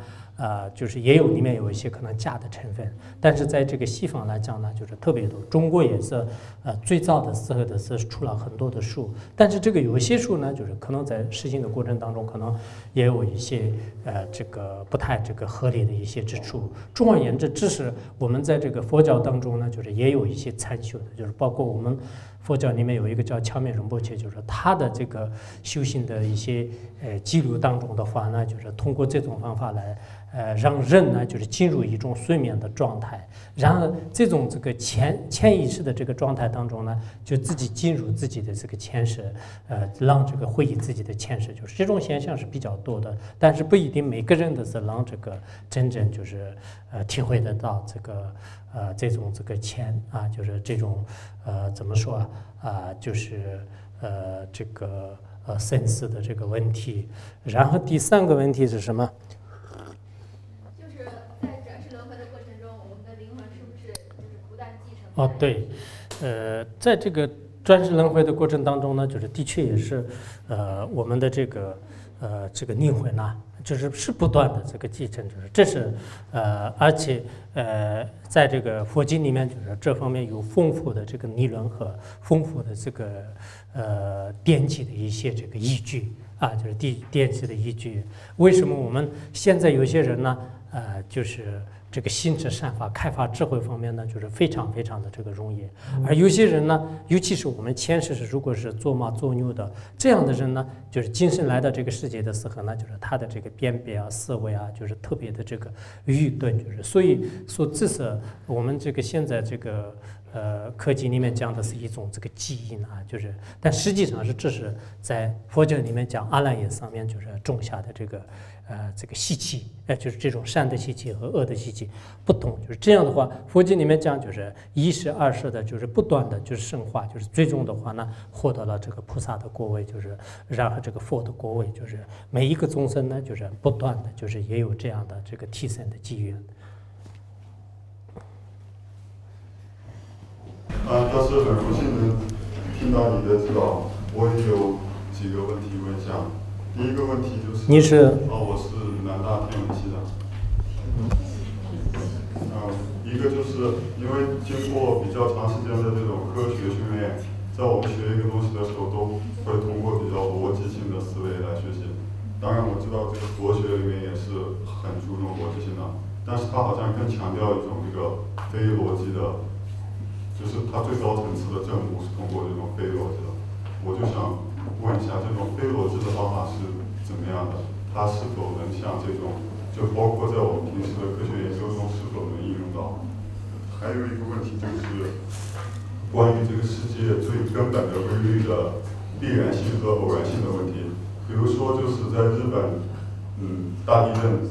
就是也有里面有一些可能假的成分，但是在这个西方来讲呢，就是特别多。中国也是最早的时候是出了很多的书，但是这个有一些书呢，就是可能在实行的过程当中，可能也有一些这个不太这个合理的一些之处。总而言之，只是我们在这个佛教当中呢，就是也有一些参修的，就是包括我们佛教里面有一个叫乔面仁波切，就是他的这个修行的一些记录当中的话呢，就是通过这种方法来让人呢就是进入一种睡眠的状态，然后这种这个潜意识的这个状态当中呢，就自己进入自己的这个前世，让这个回忆自己的前世，就是这种现象是比较多的，但是不一定每个人都是让这个真正就是体会得到这个这种这个就是这种怎么说就是这个生死的这个问题。然后第3个问题是什么？ 就是在转世轮回的过程中，我们的灵魂是不是就是不断继承？ 哦，对，在这个转世轮回的过程当中呢，就是的确也是我们的这个灵魂呐，是不断的这个继承，就是这是而且在这个佛经里面，就是这方面有丰富的这个理论和丰富的这个典籍的一些这个依据就是典籍的依据。为什么我们现在有些人呢，就是这个心智善法开发智慧方面呢，就是非常非常的这个容易，而有些人呢，尤其是我们前世如果是做马做牛的这样的人呢，就是今生来到这个世界的时候呢，就是他的这个辨别思维就是特别的这个愚钝，就是所以说这是我们这个现在这个科技里面讲的是一种这个基因就是但实际上这是在佛教里面讲阿赖耶上面就是种下的这个习气，就是这种善的习气和恶的习气不同，就是这样的话，佛经里面讲就是1世2世的，就是不断的就是升华，就是最终的话呢，获得了这个菩萨的果位，就是然后这个佛的果位，就是每一个众生呢，就是不断的就是也有这样的这个提升的机缘。 但是很荣幸能听到你的指导，我也有几个问题问一下。第一个问题就是， 你是？ 我是南大天文系的。一个就是因为经过比较长时间的这种科学训练，在我们学一个东西的时候，都会通过比较逻辑性的思维来学习。当然我知道这个佛学里面也是很注重逻辑性的，但是它好像更强调一种这个非逻辑的。就是它最高层次的证悟是通过这种非逻辑的，我就想问一下，这种非逻辑的方法是怎么样的？它是否能像这种，就包括在我们平时的科学研究中是否能应用到？还有一个问题就是关于这个世界最根本的规律的必然性和偶然性的问题。比如说，就是在日本大地震，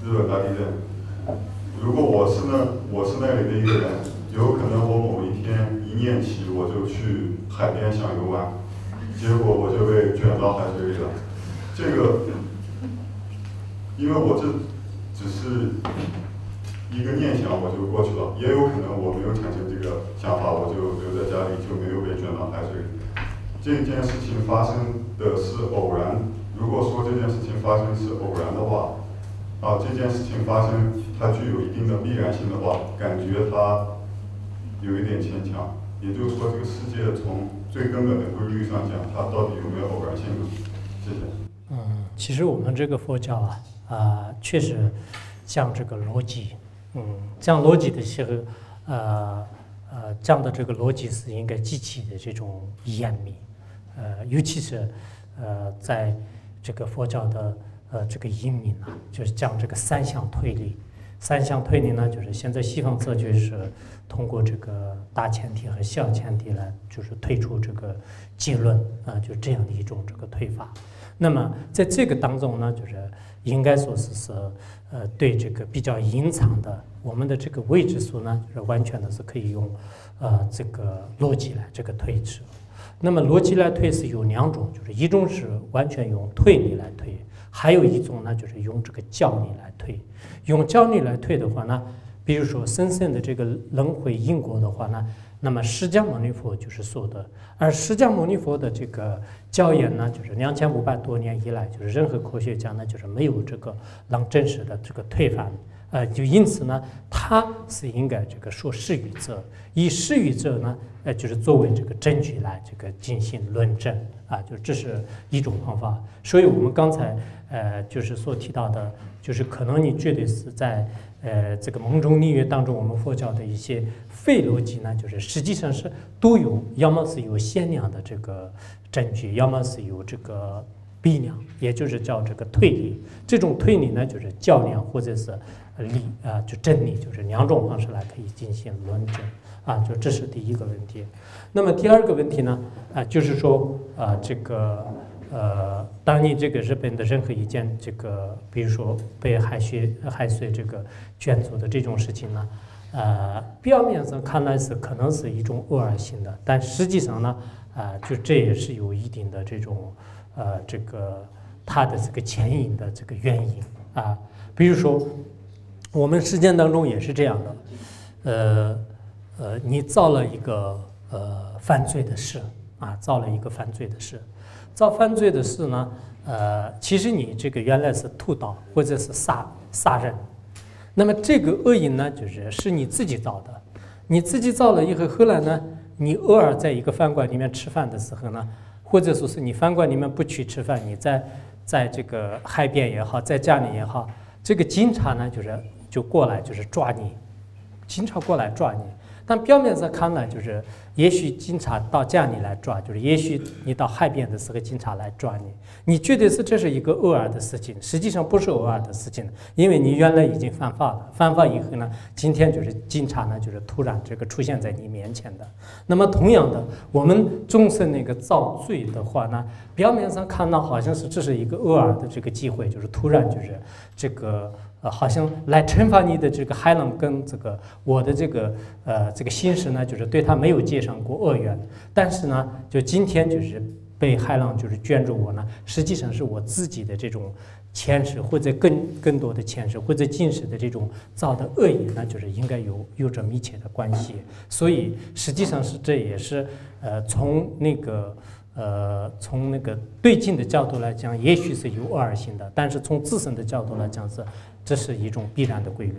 如果我是那里的一个人。有可能我某一天一念起，我就去海边想游玩，结果我就被卷到海水里了。这个，因为我这只是一个念想，我就过去了。也有可能我没有产生这个想法，我就留在家里，就没有被卷到海水里。这件事情发生的是偶然。如果说这件事情发生是偶然的话，这件事情发生它具有一定的必然性的话，感觉它有一点牵强，也就是说，这个世界从最根本的规律上讲，它到底有没有偶然性呢？谢谢。 其实我们这个佛教确实讲这个逻辑，讲逻辑的时候，讲的这个逻辑是应该极其的这种严密，尤其是在这个佛教的这个引领就是讲这个3项推理。3项推理呢，就是现在西方哲学是通过这个大前提和小前提来，就是推出这个结论就这样的一种这个推法。那么在这个当中呢，就是应该说是对这个比较隐藏的我们的这个未知数呢，就是完全的是可以用这个逻辑来这个推迟。那么逻辑来推是有2种，就是一种是完全用推理来推，还有一种呢就是用这个教理来推。用教理来推的话呢，比如说生生的这个轮回因果的话呢， 那么释迦牟尼佛就是说的，而释迦牟尼佛的这个教言呢，就是2500多年以来，就是任何科学家呢，就是没有这个能证实的这个推翻，就因此呢，他是应该这个说是语者，以是语者呢，就是作为这个证据来这个进行论证啊，就这是一种方法。所以我们刚才就是所提到的，就是可能你觉得是在这个蒙中逆约当中，我们佛教的一些非逻辑呢，就是实际上是都有，要么是有限量的这个证据，要么是有这个比量，也就是叫这个推理。这种推理呢，就是较量或者是就真理，就是两种方式来可以进行论证啊，就这是第一个问题。那么第二个问题呢，就是说这个。当你这个日本的任何一件这个，比如说被海水这个卷走的这种事情呢，表面上看来是可能是一种偶尔性的，但实际上呢，就这也是有一定的这种这个它的这个前因的这个原因啊，比如说我们实践当中也是这样的，你造了一个犯罪的事啊，造了一个犯罪的事。造犯罪的事呢，其实你这个原来是屠刀或者是杀人，那么这个恶因呢，是你自己造的，你自己造了以后，后来呢，你偶尔在一个饭馆里面吃饭的时候呢，或者说是你饭馆里面不去吃饭，你在这个海边也好，在家里也好，这个警察呢，就过来就是抓你，警察过来抓你。但表面上看来，就是也许警察到家里来抓，就是也许你到海边的时候，警察来抓你，你觉得这是一个偶尔的事情，实际上不是偶尔的事情，因为你原来已经犯法了，犯法以后呢，今天就是警察呢，就是突然这个出现在你面前的。那么同样的，我们众生那个造罪的话呢，表面上看到好像是这是一个偶尔的这个机会，就是突然就是这个。好像来惩罚你的这个海浪跟这个我的这个心识呢，就是对他没有结上过恶缘，但是呢，就今天就是被海浪就是卷住我呢，实际上是我自己的这种前世或者更多的前世或者今世的这种造的恶业呢，就是应该有着密切的关系，所以实际上是这也是从那个对境的角度来讲，也许是有偶尔性的，但是从自身的角度来讲这是一种必然的规律。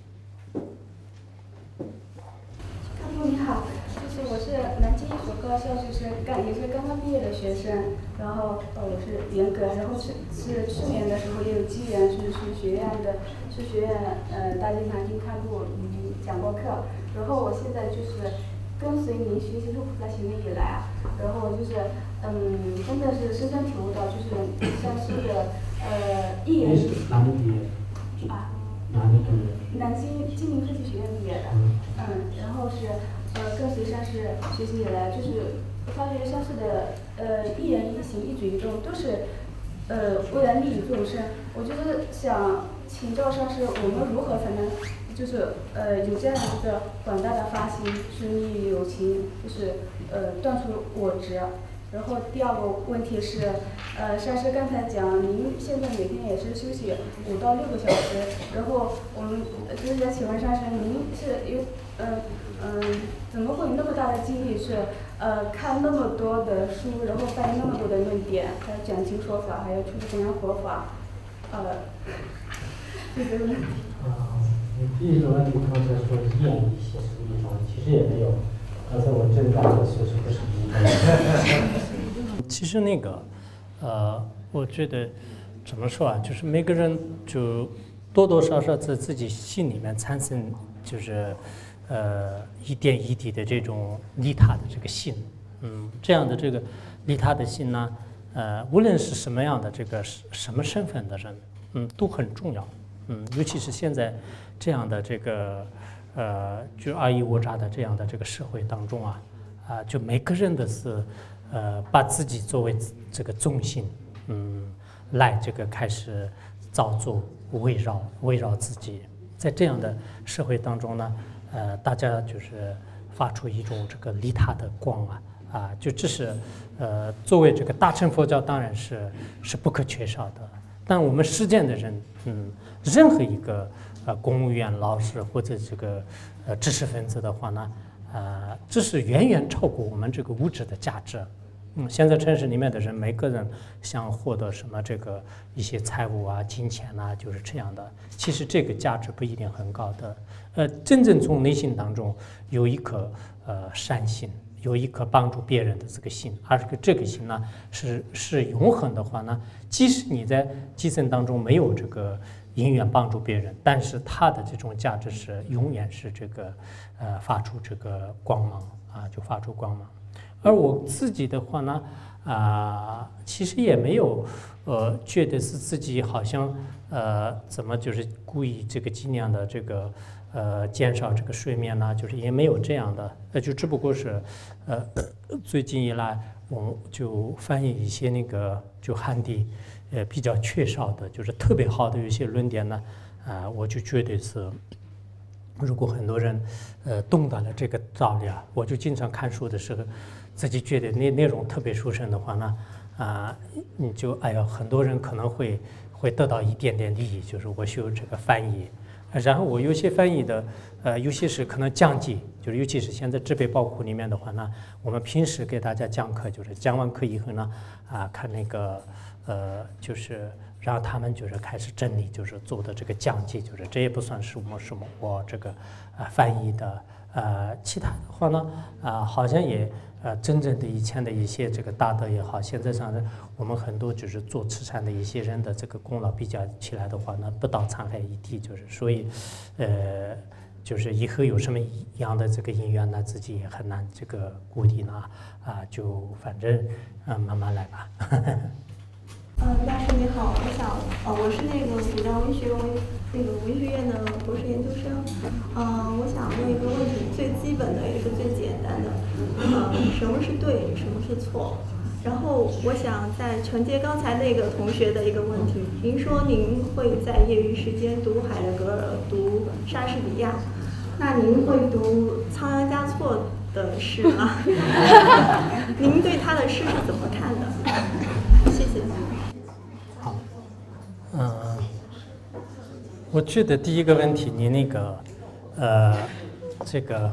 康夫你好，我是南京一所高校，也是刚刚毕业的学生，然后我是严格，然后是去年的时候也有机缘去学院大经南京开过讲过课，然后我现在就是跟随您学习入菩萨行愿以来啊，然后真的是深深体悟到，就是像是一言以哪里毕业？哪里毕业？ 南京金陵科技学院毕业的，然后是跟随上师学习以来，就是发觉上师的一言一行一举一动都是为了利益众生。我就是想请教上师，我们如何才能就是有这样一个广大的发心，顺利有情，就是断除我执。然后第二个问题是，上师刚才讲，您现在每天也是休息5到6个小时，然后我们就是想请问上师，您是有怎么会有那么大的精力是看那么多的书，然后翻译那么多的论点，还有讲经说法，还有出弘扬佛法，这个问题。 你第一个问题刚才说一言一行是一种，其实也没有。刚才我正大的说是不是一种？其实那个我觉得怎么说啊，就是每个人就多多少少在自己心里面产生就是一点一滴的这种利他的这个心，这样的这个利他的心呢，无论是什么样的这个什么身份的人，都很重要，尤其是现在这样的这个就尔虞我诈的这样的这个社会当中啊，就每个人的是把自己作为这个中心，来这个开始造作围绕自己，在这样的社会当中呢，大家就是发出一种这个利他的光就这是作为这个大乘佛教当然是不可缺少的，但我们实践的人，任何一个公务员、老师或者这个知识分子的话呢， 这是远远超过我们这个物质的价值。现在城市里面的人，每个人想获得什么这个一些财物啊、金钱啊，就是这样的。其实这个价值不一定很高的。真正从内心当中有一颗善心，有一颗帮助别人的这个心，而这个心呢是永恒的话呢，即使你在今生当中没有这个因缘帮助别人，但是它的这种价值是永远是这个发出这个光芒啊，就发出光芒。而我自己的话呢，其实也没有觉得是自己好像怎么就是故意这个尽量的这个减少这个睡眠呢，就是也没有这样的，就只不过是最近以来我就翻译一些那个就汉地比较缺少的，就是特别好的有一些论点呢，我就觉得是。如果很多人懂得了这个道理啊，我就经常看书的时候，自己觉得内容特别殊胜的话呢，你就很多人可能会得到一点点利益，就是我修这个翻译，然后我有些翻译的有些是可能讲解，就是尤其是现在智备宝库里面的话呢，我们平时给大家讲课，就是讲完课以后呢，看那个就是让他们就是开始整理，就是做的这个讲解，就是这也不算是我这个翻译的，其他的话呢，好像也真正的以前的一些这个大德也好，现在上的我们很多就是做慈善的一些人的这个功劳比较起来的话呢，不到沧海一滴，就是所以就是以后有什么样的这个因缘呢，自己也很难这个固定啊，就反正慢慢来吧。 大师你好，我是那个古代文学院的博士研究生，我想问一个问题，最基本的也是最简单的，什么是对，什么是错？然后我想再承接刚才那个同学的一个问题，您说您会在业余时间读海德格尔、读莎士比亚，那您会读仓央嘉措的诗吗？您对他的诗是怎么看的？谢谢。 好，我觉得第一个问题，你那个这个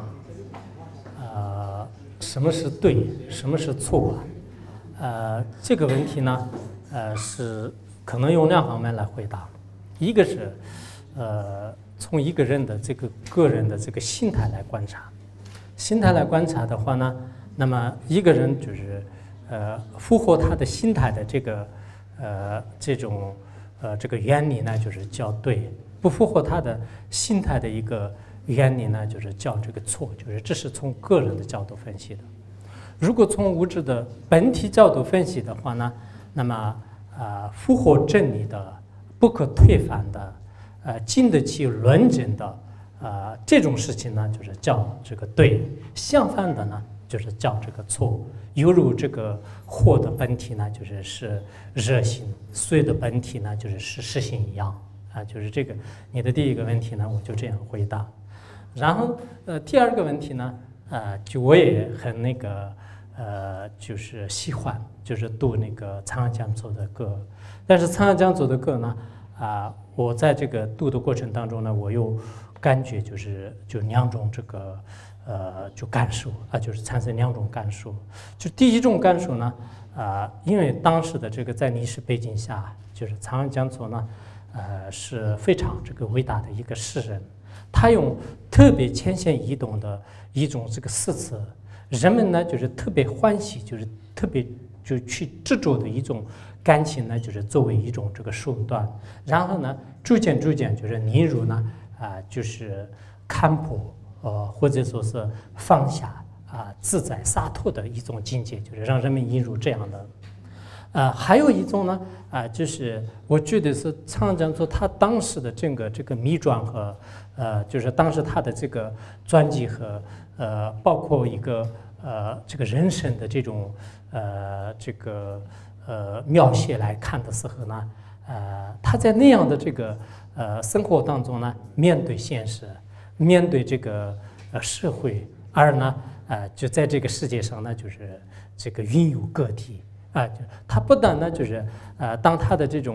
什么是对，什么是错这个问题呢，是可能用两方面来回答，一个是从一个人的这个个人的这个心态来观察，心态来观察的话呢，那么一个人就是符合他的心态的这个这种这个原理呢，就是叫对；不符合他的心态的一个原理呢，就是叫这个错。就是这是从个人的角度分析的。如果从物质的本体角度分析的话呢，那么符合真理的、不可推翻的、经得起论证的这种事情呢，就是叫这个对；相反的呢，就是叫这个错。犹如这个火的本体呢，是热性；水的本体呢，是湿性一样就是这个你的第一个问题呢，我就这样回答。然后第二个问题呢，就我也很那个就是喜欢就是读那个仓央嘉措的歌，但是仓央嘉措的歌呢，我在这个读的过程当中呢，我又感觉就两种这个。就感受就是产生两种感受。就第一种感受呢，因为当时的这个在历史背景下，就是仓央嘉措呢，是非常这个伟大的一个诗人，他用特别浅显易懂的一种这个诗词，人们呢就是特别欢喜，就是特别就去执着的一种感情呢，就是作为一种这个手段，然后呢逐渐就是例如呢就是看破。或者说是放下自在洒脱的一种境界，就是让人们引入这样的。还有一种呢，就是我觉得是仓央嘉措他当时的整个这个秘传和就是当时他的这个传记和包括一个这个人生的这种这个描写来看的时候呢，他在那样的这个生活当中呢，面对现实。面对这个社会，而呢，就在这个世界上呢，就是这个云游个体他不但呢，就是当他的这种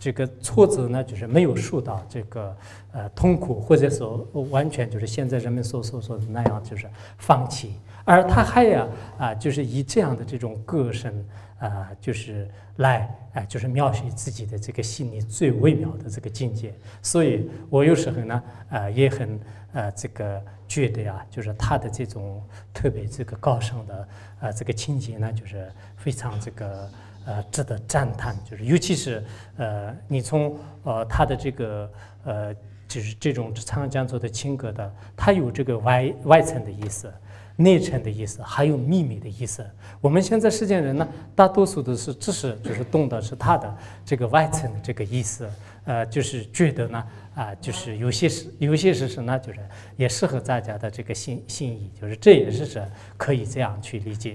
这个挫折呢，就是没有受到这个痛苦，或者说完全就是现在人们所说的那样，就是放弃。而他还就是以这样的这种歌声就是来就是描写自己的这个心里最微妙的这个境界。所以我有时候呢也很这个觉得就是他的这种特别这个高尚的这个情节呢，就是非常这个值得赞叹。就是尤其是你从他的这个就是这种长江州的情歌的，它有这个外层的意思。内层的意思，还有秘密的意思。我们现在世间人呢，大多数都是只是就是懂的是他的这个外层的这个意思，就是觉得呢就是有些事呢，就是也适合大家的这个心意，就是这也是可以这样去理解。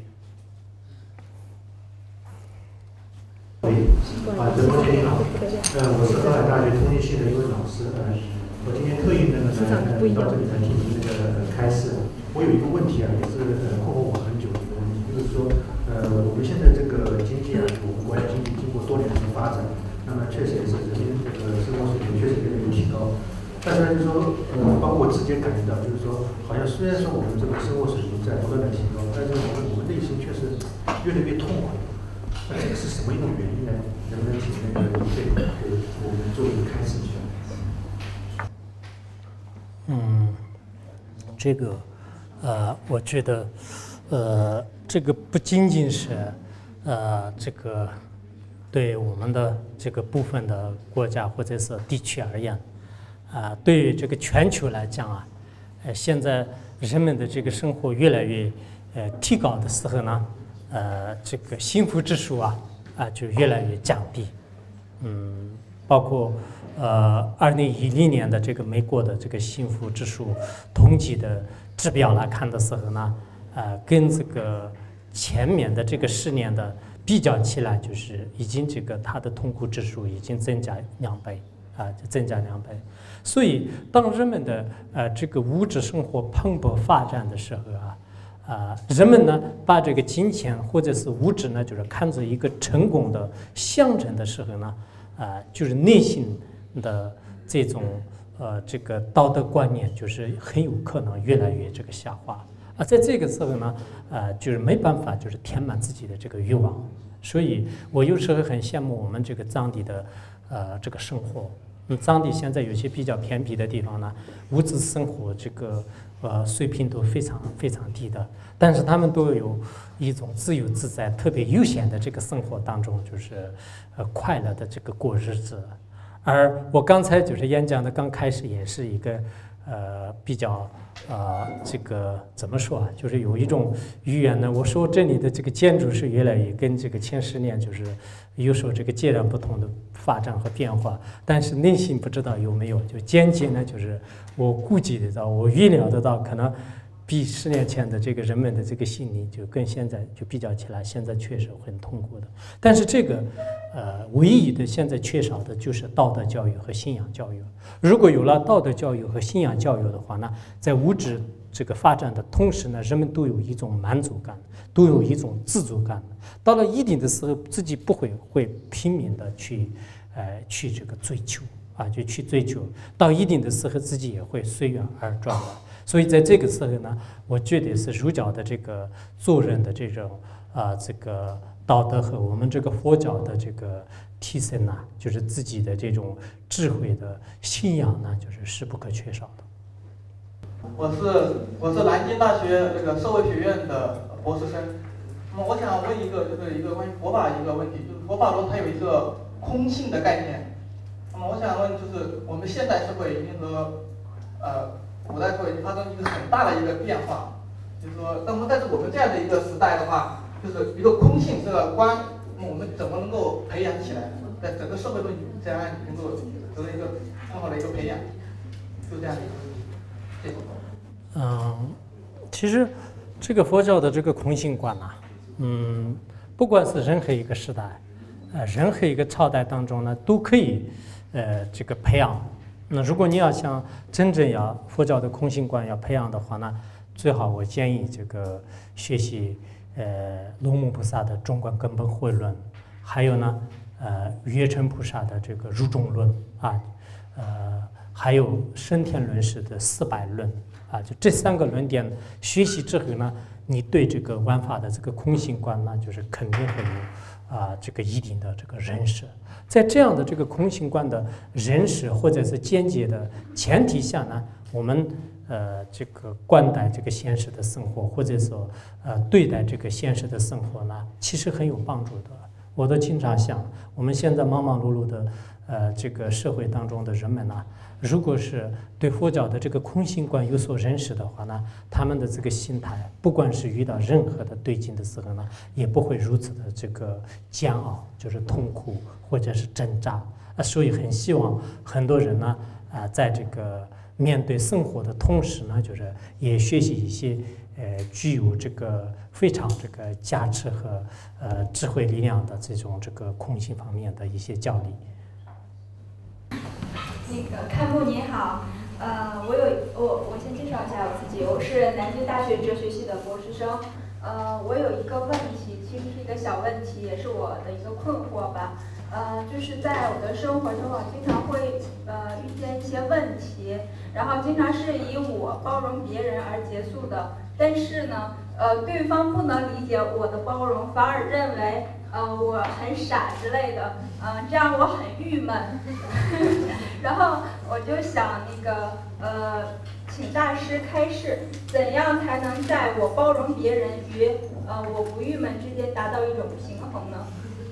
陈同学你好，我是河海大学通信系的一位老师，我今天特意来到这里来进行这个开示。我有一个问题也是困惑我很久的一个问题，就是说，我们现在这个经济我们国家经济经过多年的发展，那么确实也是人民这个生活水平确实越来越提高，但是呢，就是说，包括我直接感觉到，就是说，好像虽然说我们这个生活水平在不断的提高，但是我们内心却是越来越痛苦。那这个是什么一种原因呢？能不能请那个李队给我们做一个开示一下？ 这个。我觉得，这个不仅仅是，这个对我们的这个部分的国家或者是地区而言，对于这个全球来讲现在人们的这个生活越来越提高的时候呢，这个幸福指数就越来越降低。包括2010年的这个美国的这个幸福指数统计的指标来看的时候呢，跟这个前面的这个10年的比较起来，就是已经这个它的痛苦指数已经增加2倍就增加2倍。所以当人们的这个物质生活蓬勃发展的时候人们呢把这个金钱或者是物质呢，就是看作一个成功的象征的时候呢，就是内心的这种这个道德观念就是很有可能越来越这个下滑在这个时候呢，就是没办法就是填满自己的这个欲望。所以我有时候很羡慕我们这个藏地的这个生活。藏地现在有些比较偏僻的地方呢，物质生活这个水平都非常非常低的，但是他们都有一种自由自在、特别悠闲的这个生活当中，就是快乐的这个过日子。而我刚才就是演讲的刚开始也是一个比较这个怎么说就是有一种语言呢，我说这里的这个建筑是越来越跟这个前10年就是有时候这个截然不同的发展和变化，但是内心不知道有没有，就间接呢，就是我估计得到，我预料得到，可能比10年前的这个人们的这个心理就跟现在就比较起来，现在确实很痛苦的。但是这个唯一的现在缺少的就是道德教育和信仰教育。如果有了道德教育和信仰教育的话呢，在物质这个发展的同时呢，人们都有一种满足感，都有一种自主感。到了一定的时候，自己不会拼命的去这个追求就去追求。到一定的时候，自己也会随缘而转的。所以在这个时候呢，我觉得是儒教的这个做人的这种这个道德和我们这个佛教的这个提升就是自己的这种智慧的信仰呢，就是不可缺少的。 我是南京大学这个社会学院的博士生。那么我想问一个关于佛法的一个问题，就是佛法中它有一个空性的概念。那么我想问，就是我们现代社会已经和古代社会已经发生一个很大的一个变化，就是说，那么在我们这样的一个时代的话，就是一个空性这个观，我们怎么能够培养起来？在整个社会中这样能够得到一个很好的一个培养，就这样的一个这种。 其实这个佛教的这个空性观不管是任何一个时代，任何一个朝代当中呢，都可以这个培养。那如果你要想真正要佛教的空性观要培养的话呢，最好我建议这个学习龙母菩萨的中观根本慧论，还有呢月称菩萨的这个入中论啊，还有升天论师的400论啊，就这3个论点学习之后呢，你对这个万法的这个空性观呢，就是肯定会有这个一定的这个认识。在这样的这个空性观的认识或者是见解的前提下呢，我们这个观待这个现实的生活，或者说对待这个现实的生活呢，其实很有帮助的。我都经常想，我们现在忙忙碌碌的这个社会当中的人们呢，如果是对佛教的这个空性观有所认识的话呢，他们的这个心态，不管是遇到任何的对境的时候呢，也不会如此的这个煎熬，就是痛苦或者是挣扎。所以很希望很多人呢，在这个面对生活的同时呢，就是也学习一些具有这个非常这个加持和智慧力量的这种这个空性方面的一些教理。 那个开幕您好，我先介绍一下我自己，我是南京大学哲学系的博士生。我有一个问题，其实是一个小问题，也是我的一个困惑吧。就是在我的生活中，我经常会遇见一些问题，然后经常是以我包容别人而结束的。但是呢，对方不能理解我的包容，反而认为我很傻之类的，这样我很郁闷。然后我就想那个请大师开示，怎样才能在我包容别人与我不郁闷之间达到一种平衡呢？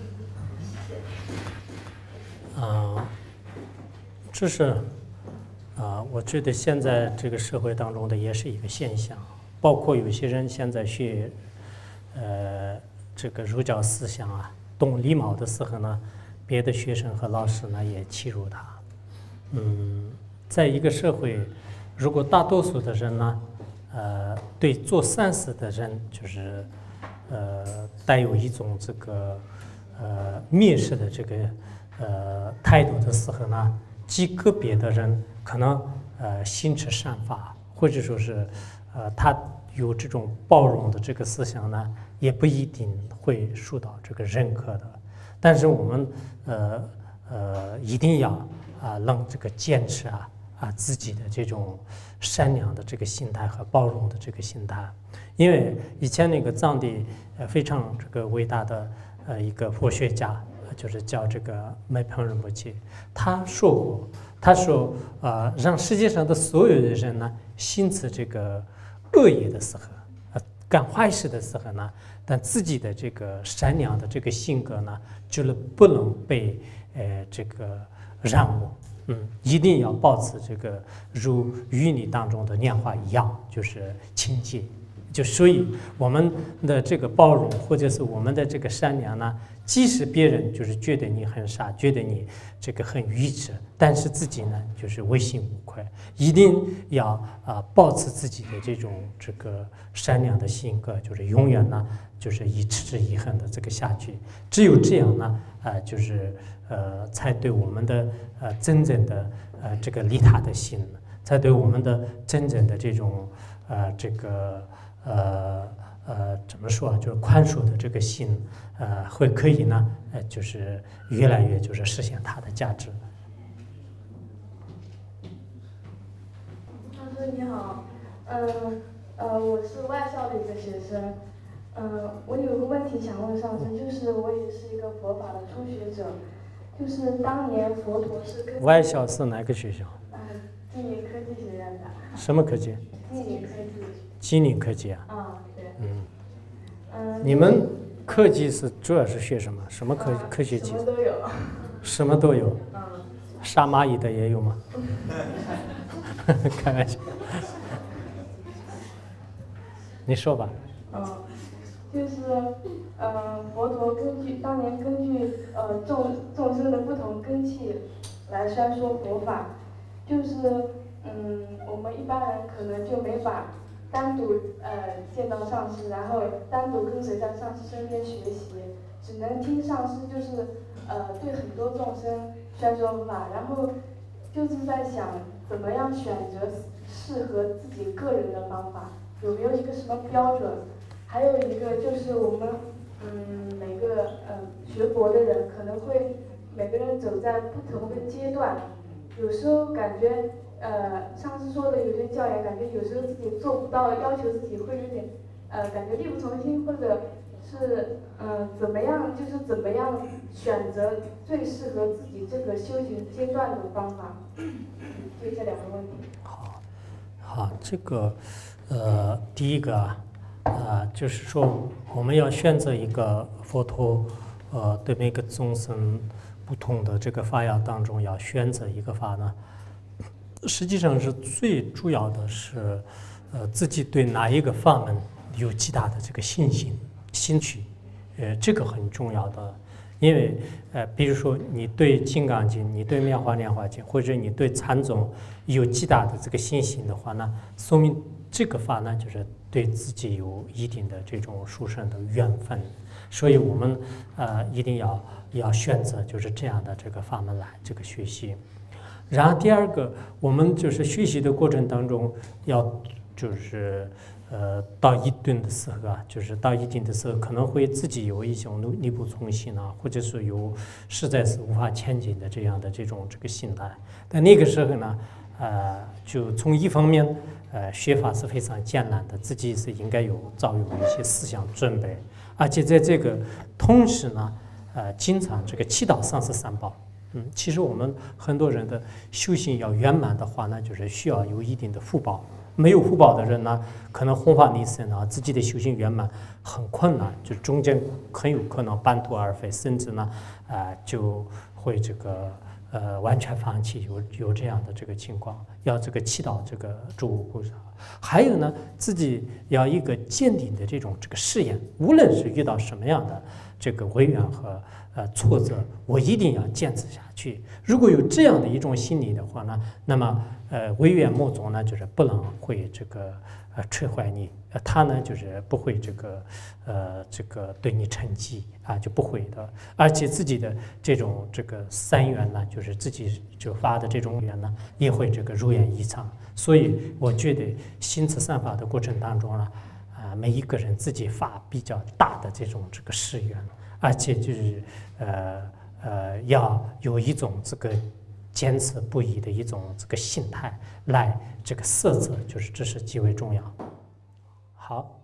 这是我觉得现在这个社会当中的也是一个现象，包括有些人现在学这个儒教思想懂礼貌的时候呢，别的学生和老师呢也欺辱他。在一个社会，如果大多数的人呢，对做善事的人就是带有一种这个蔑视的这个态度的时候呢，极个别的人可能心持善法，或者说是他有这种包容的这个思想呢，也不一定会受到这个认可的。但是我们一定要让这个坚持自己的这种善良的这个心态和包容的这个心态。因为以前那个藏地非常这个伟大的一个佛学家，就是叫这个麦彭仁波切，他说过，他说让世界上的所有的人呢，心持这个恶业的时候，干坏事的时候呢，但自己的这个善良的这个性格呢，就是不能被这个染污。一定要保持这个如语理当中的念华一样，就是清洁。就所以我们的这个包容，或者是我们的这个善良呢，即使别人就是觉得你很傻，觉得你这个很愚痴，但是自己呢就是问心无愧，一定要保持自己的这种这个善良的性格，就是永远呢就是以持之以恒的这个下去。只有这样呢，就是才对我们的真正的这个利他的心，才对我们的真正的这种这个怎么说就是宽恕的这个心，会可以呢，就是越来越就是实现它的价值。 大师你好，我是外校的一个学生，我有个问题想问上师，就是我也是一个佛法的初学者，就是当年佛陀是跟外校是哪个学校？ 金陵科技学院的。 什么科技？ 金陵科技。 金陵科技啊？ 对。 你们科技是主要是学什么？什么科学技术？ 什么都有。 什么都有。杀蚂蚁的也有吗？开玩笑。你说吧。 就是佛陀当年根据众生的不同根器来宣说佛法，就是我们一般人可能就没法单独见到上师，然后单独跟随在上师身边学习，只能听上师就是对很多众生宣说佛法，然后就是在想怎么样选择适合自己个人的方法，有没有一个什么标准？还有一个就是我们每个学佛的人可能会每个人走在不同的阶段，有时候感觉上次说的有些教员感觉有时候自己做不到，要求自己会有点感觉力不从心，或者是怎么样选择最适合自己这个修行阶段的方法，就这2个问题。 好，这个第一个就是说我们要选择一个佛陀对每个众生不同的这个法要当中要选择一个法呢，实际上是最主要的是自己对哪一个法门有极大的这个兴趣，这个很重要的。因为比如说你对《金刚经》、你对《妙法莲华经》，或者你对禅宗有极大的这个信心的话呢，说明这个法呢就是对自己有一定的这种殊胜的缘分，所以我们一定要选择就是这样的这个法门来这个学习。然后第二个，我们就是学习的过程当中要就是到一定的时候就是到一定的时候可能会自己有一种力不从心或者是有实在是无法前进的这样的这个心态。但那个时候呢，就从一方面，学法是非常艰难的，自己是应该早有一些思想准备，而且在这个同时呢，经常这个祈祷上师三宝。其实我们很多人的修行要圆满的话呢，就是需要有一定的福报。没有福报的人呢，可能弘法利生自己的修行圆满很困难，就中间很有可能半途而废，甚至呢，就会这个完全放弃，有这样的这个情况。要这个祈祷这个诸佛菩萨，还有呢，自己要一个坚定的这个誓言，无论是遇到什么样的这个违缘和挫折，我一定要坚持下去。如果有这样的一种心理的话呢，那么违缘莫种呢，就是不能会这个摧坏你，他呢就是不会这个对你成绩就不会的，而且自己的这个善缘呢，就是自己就发的这种缘呢，也会这个如愿以偿。所以我觉得行持善法的过程当中呢，每一个人自己发比较大的这个誓愿，而且就是要有一种这个坚持不移的一种这个心态来这个摄责，就是这是极为重要。好。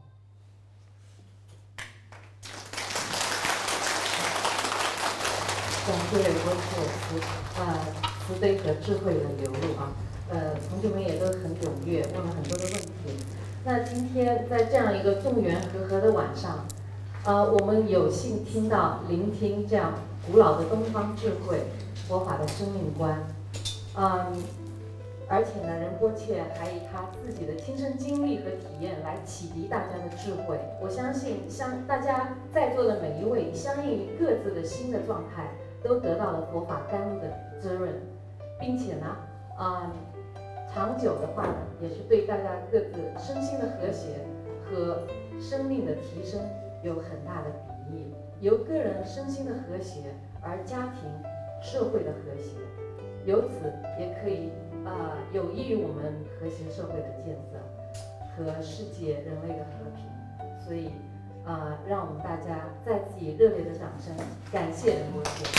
感谢我慈悲和智慧的流露同学们也都很踊跃，问了很多的问题。那今天在这样一个众缘和合的晚上，我们有幸聆听这样古老的东方智慧、佛法的生命观，而且呢，仁波切还以他自己的亲身经历和体验来启迪大家的智慧。我相信，像大家在座的每一位，相应于各自的心的状态，都得到了佛法甘露的滋润，并且呢，长久的话呢，也是对大家各自身心的和谐和生命的提升有很大的裨益。由个人身心的和谐，而家庭、社会的和谐，由此也可以有益于我们和谐社会的建设和世界人类的和平。所以让我们大家再次以热烈的掌声感谢仁波切。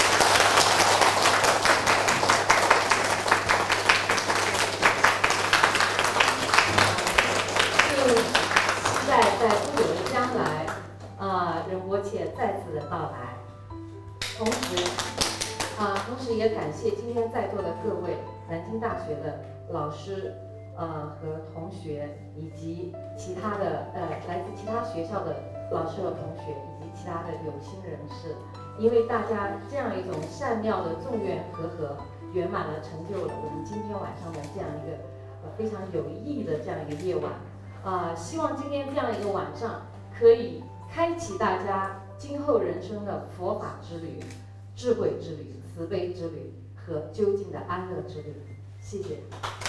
期待在不久的将来，仁波切再次的到来。同时也感谢今天在座的各位南京大学的老师和同学，以及其他的来自其他学校的老师和同学，以及其他的有心人士，因为大家这样一种善妙的众缘和合，圆满了成就了我们今天晚上的这样一个非常有意义的这样一个夜晚。希望今天这样一个晚上可以开启大家今后人生的佛法之旅、智慧之旅、慈悲之旅和究竟的安乐之旅。谢谢。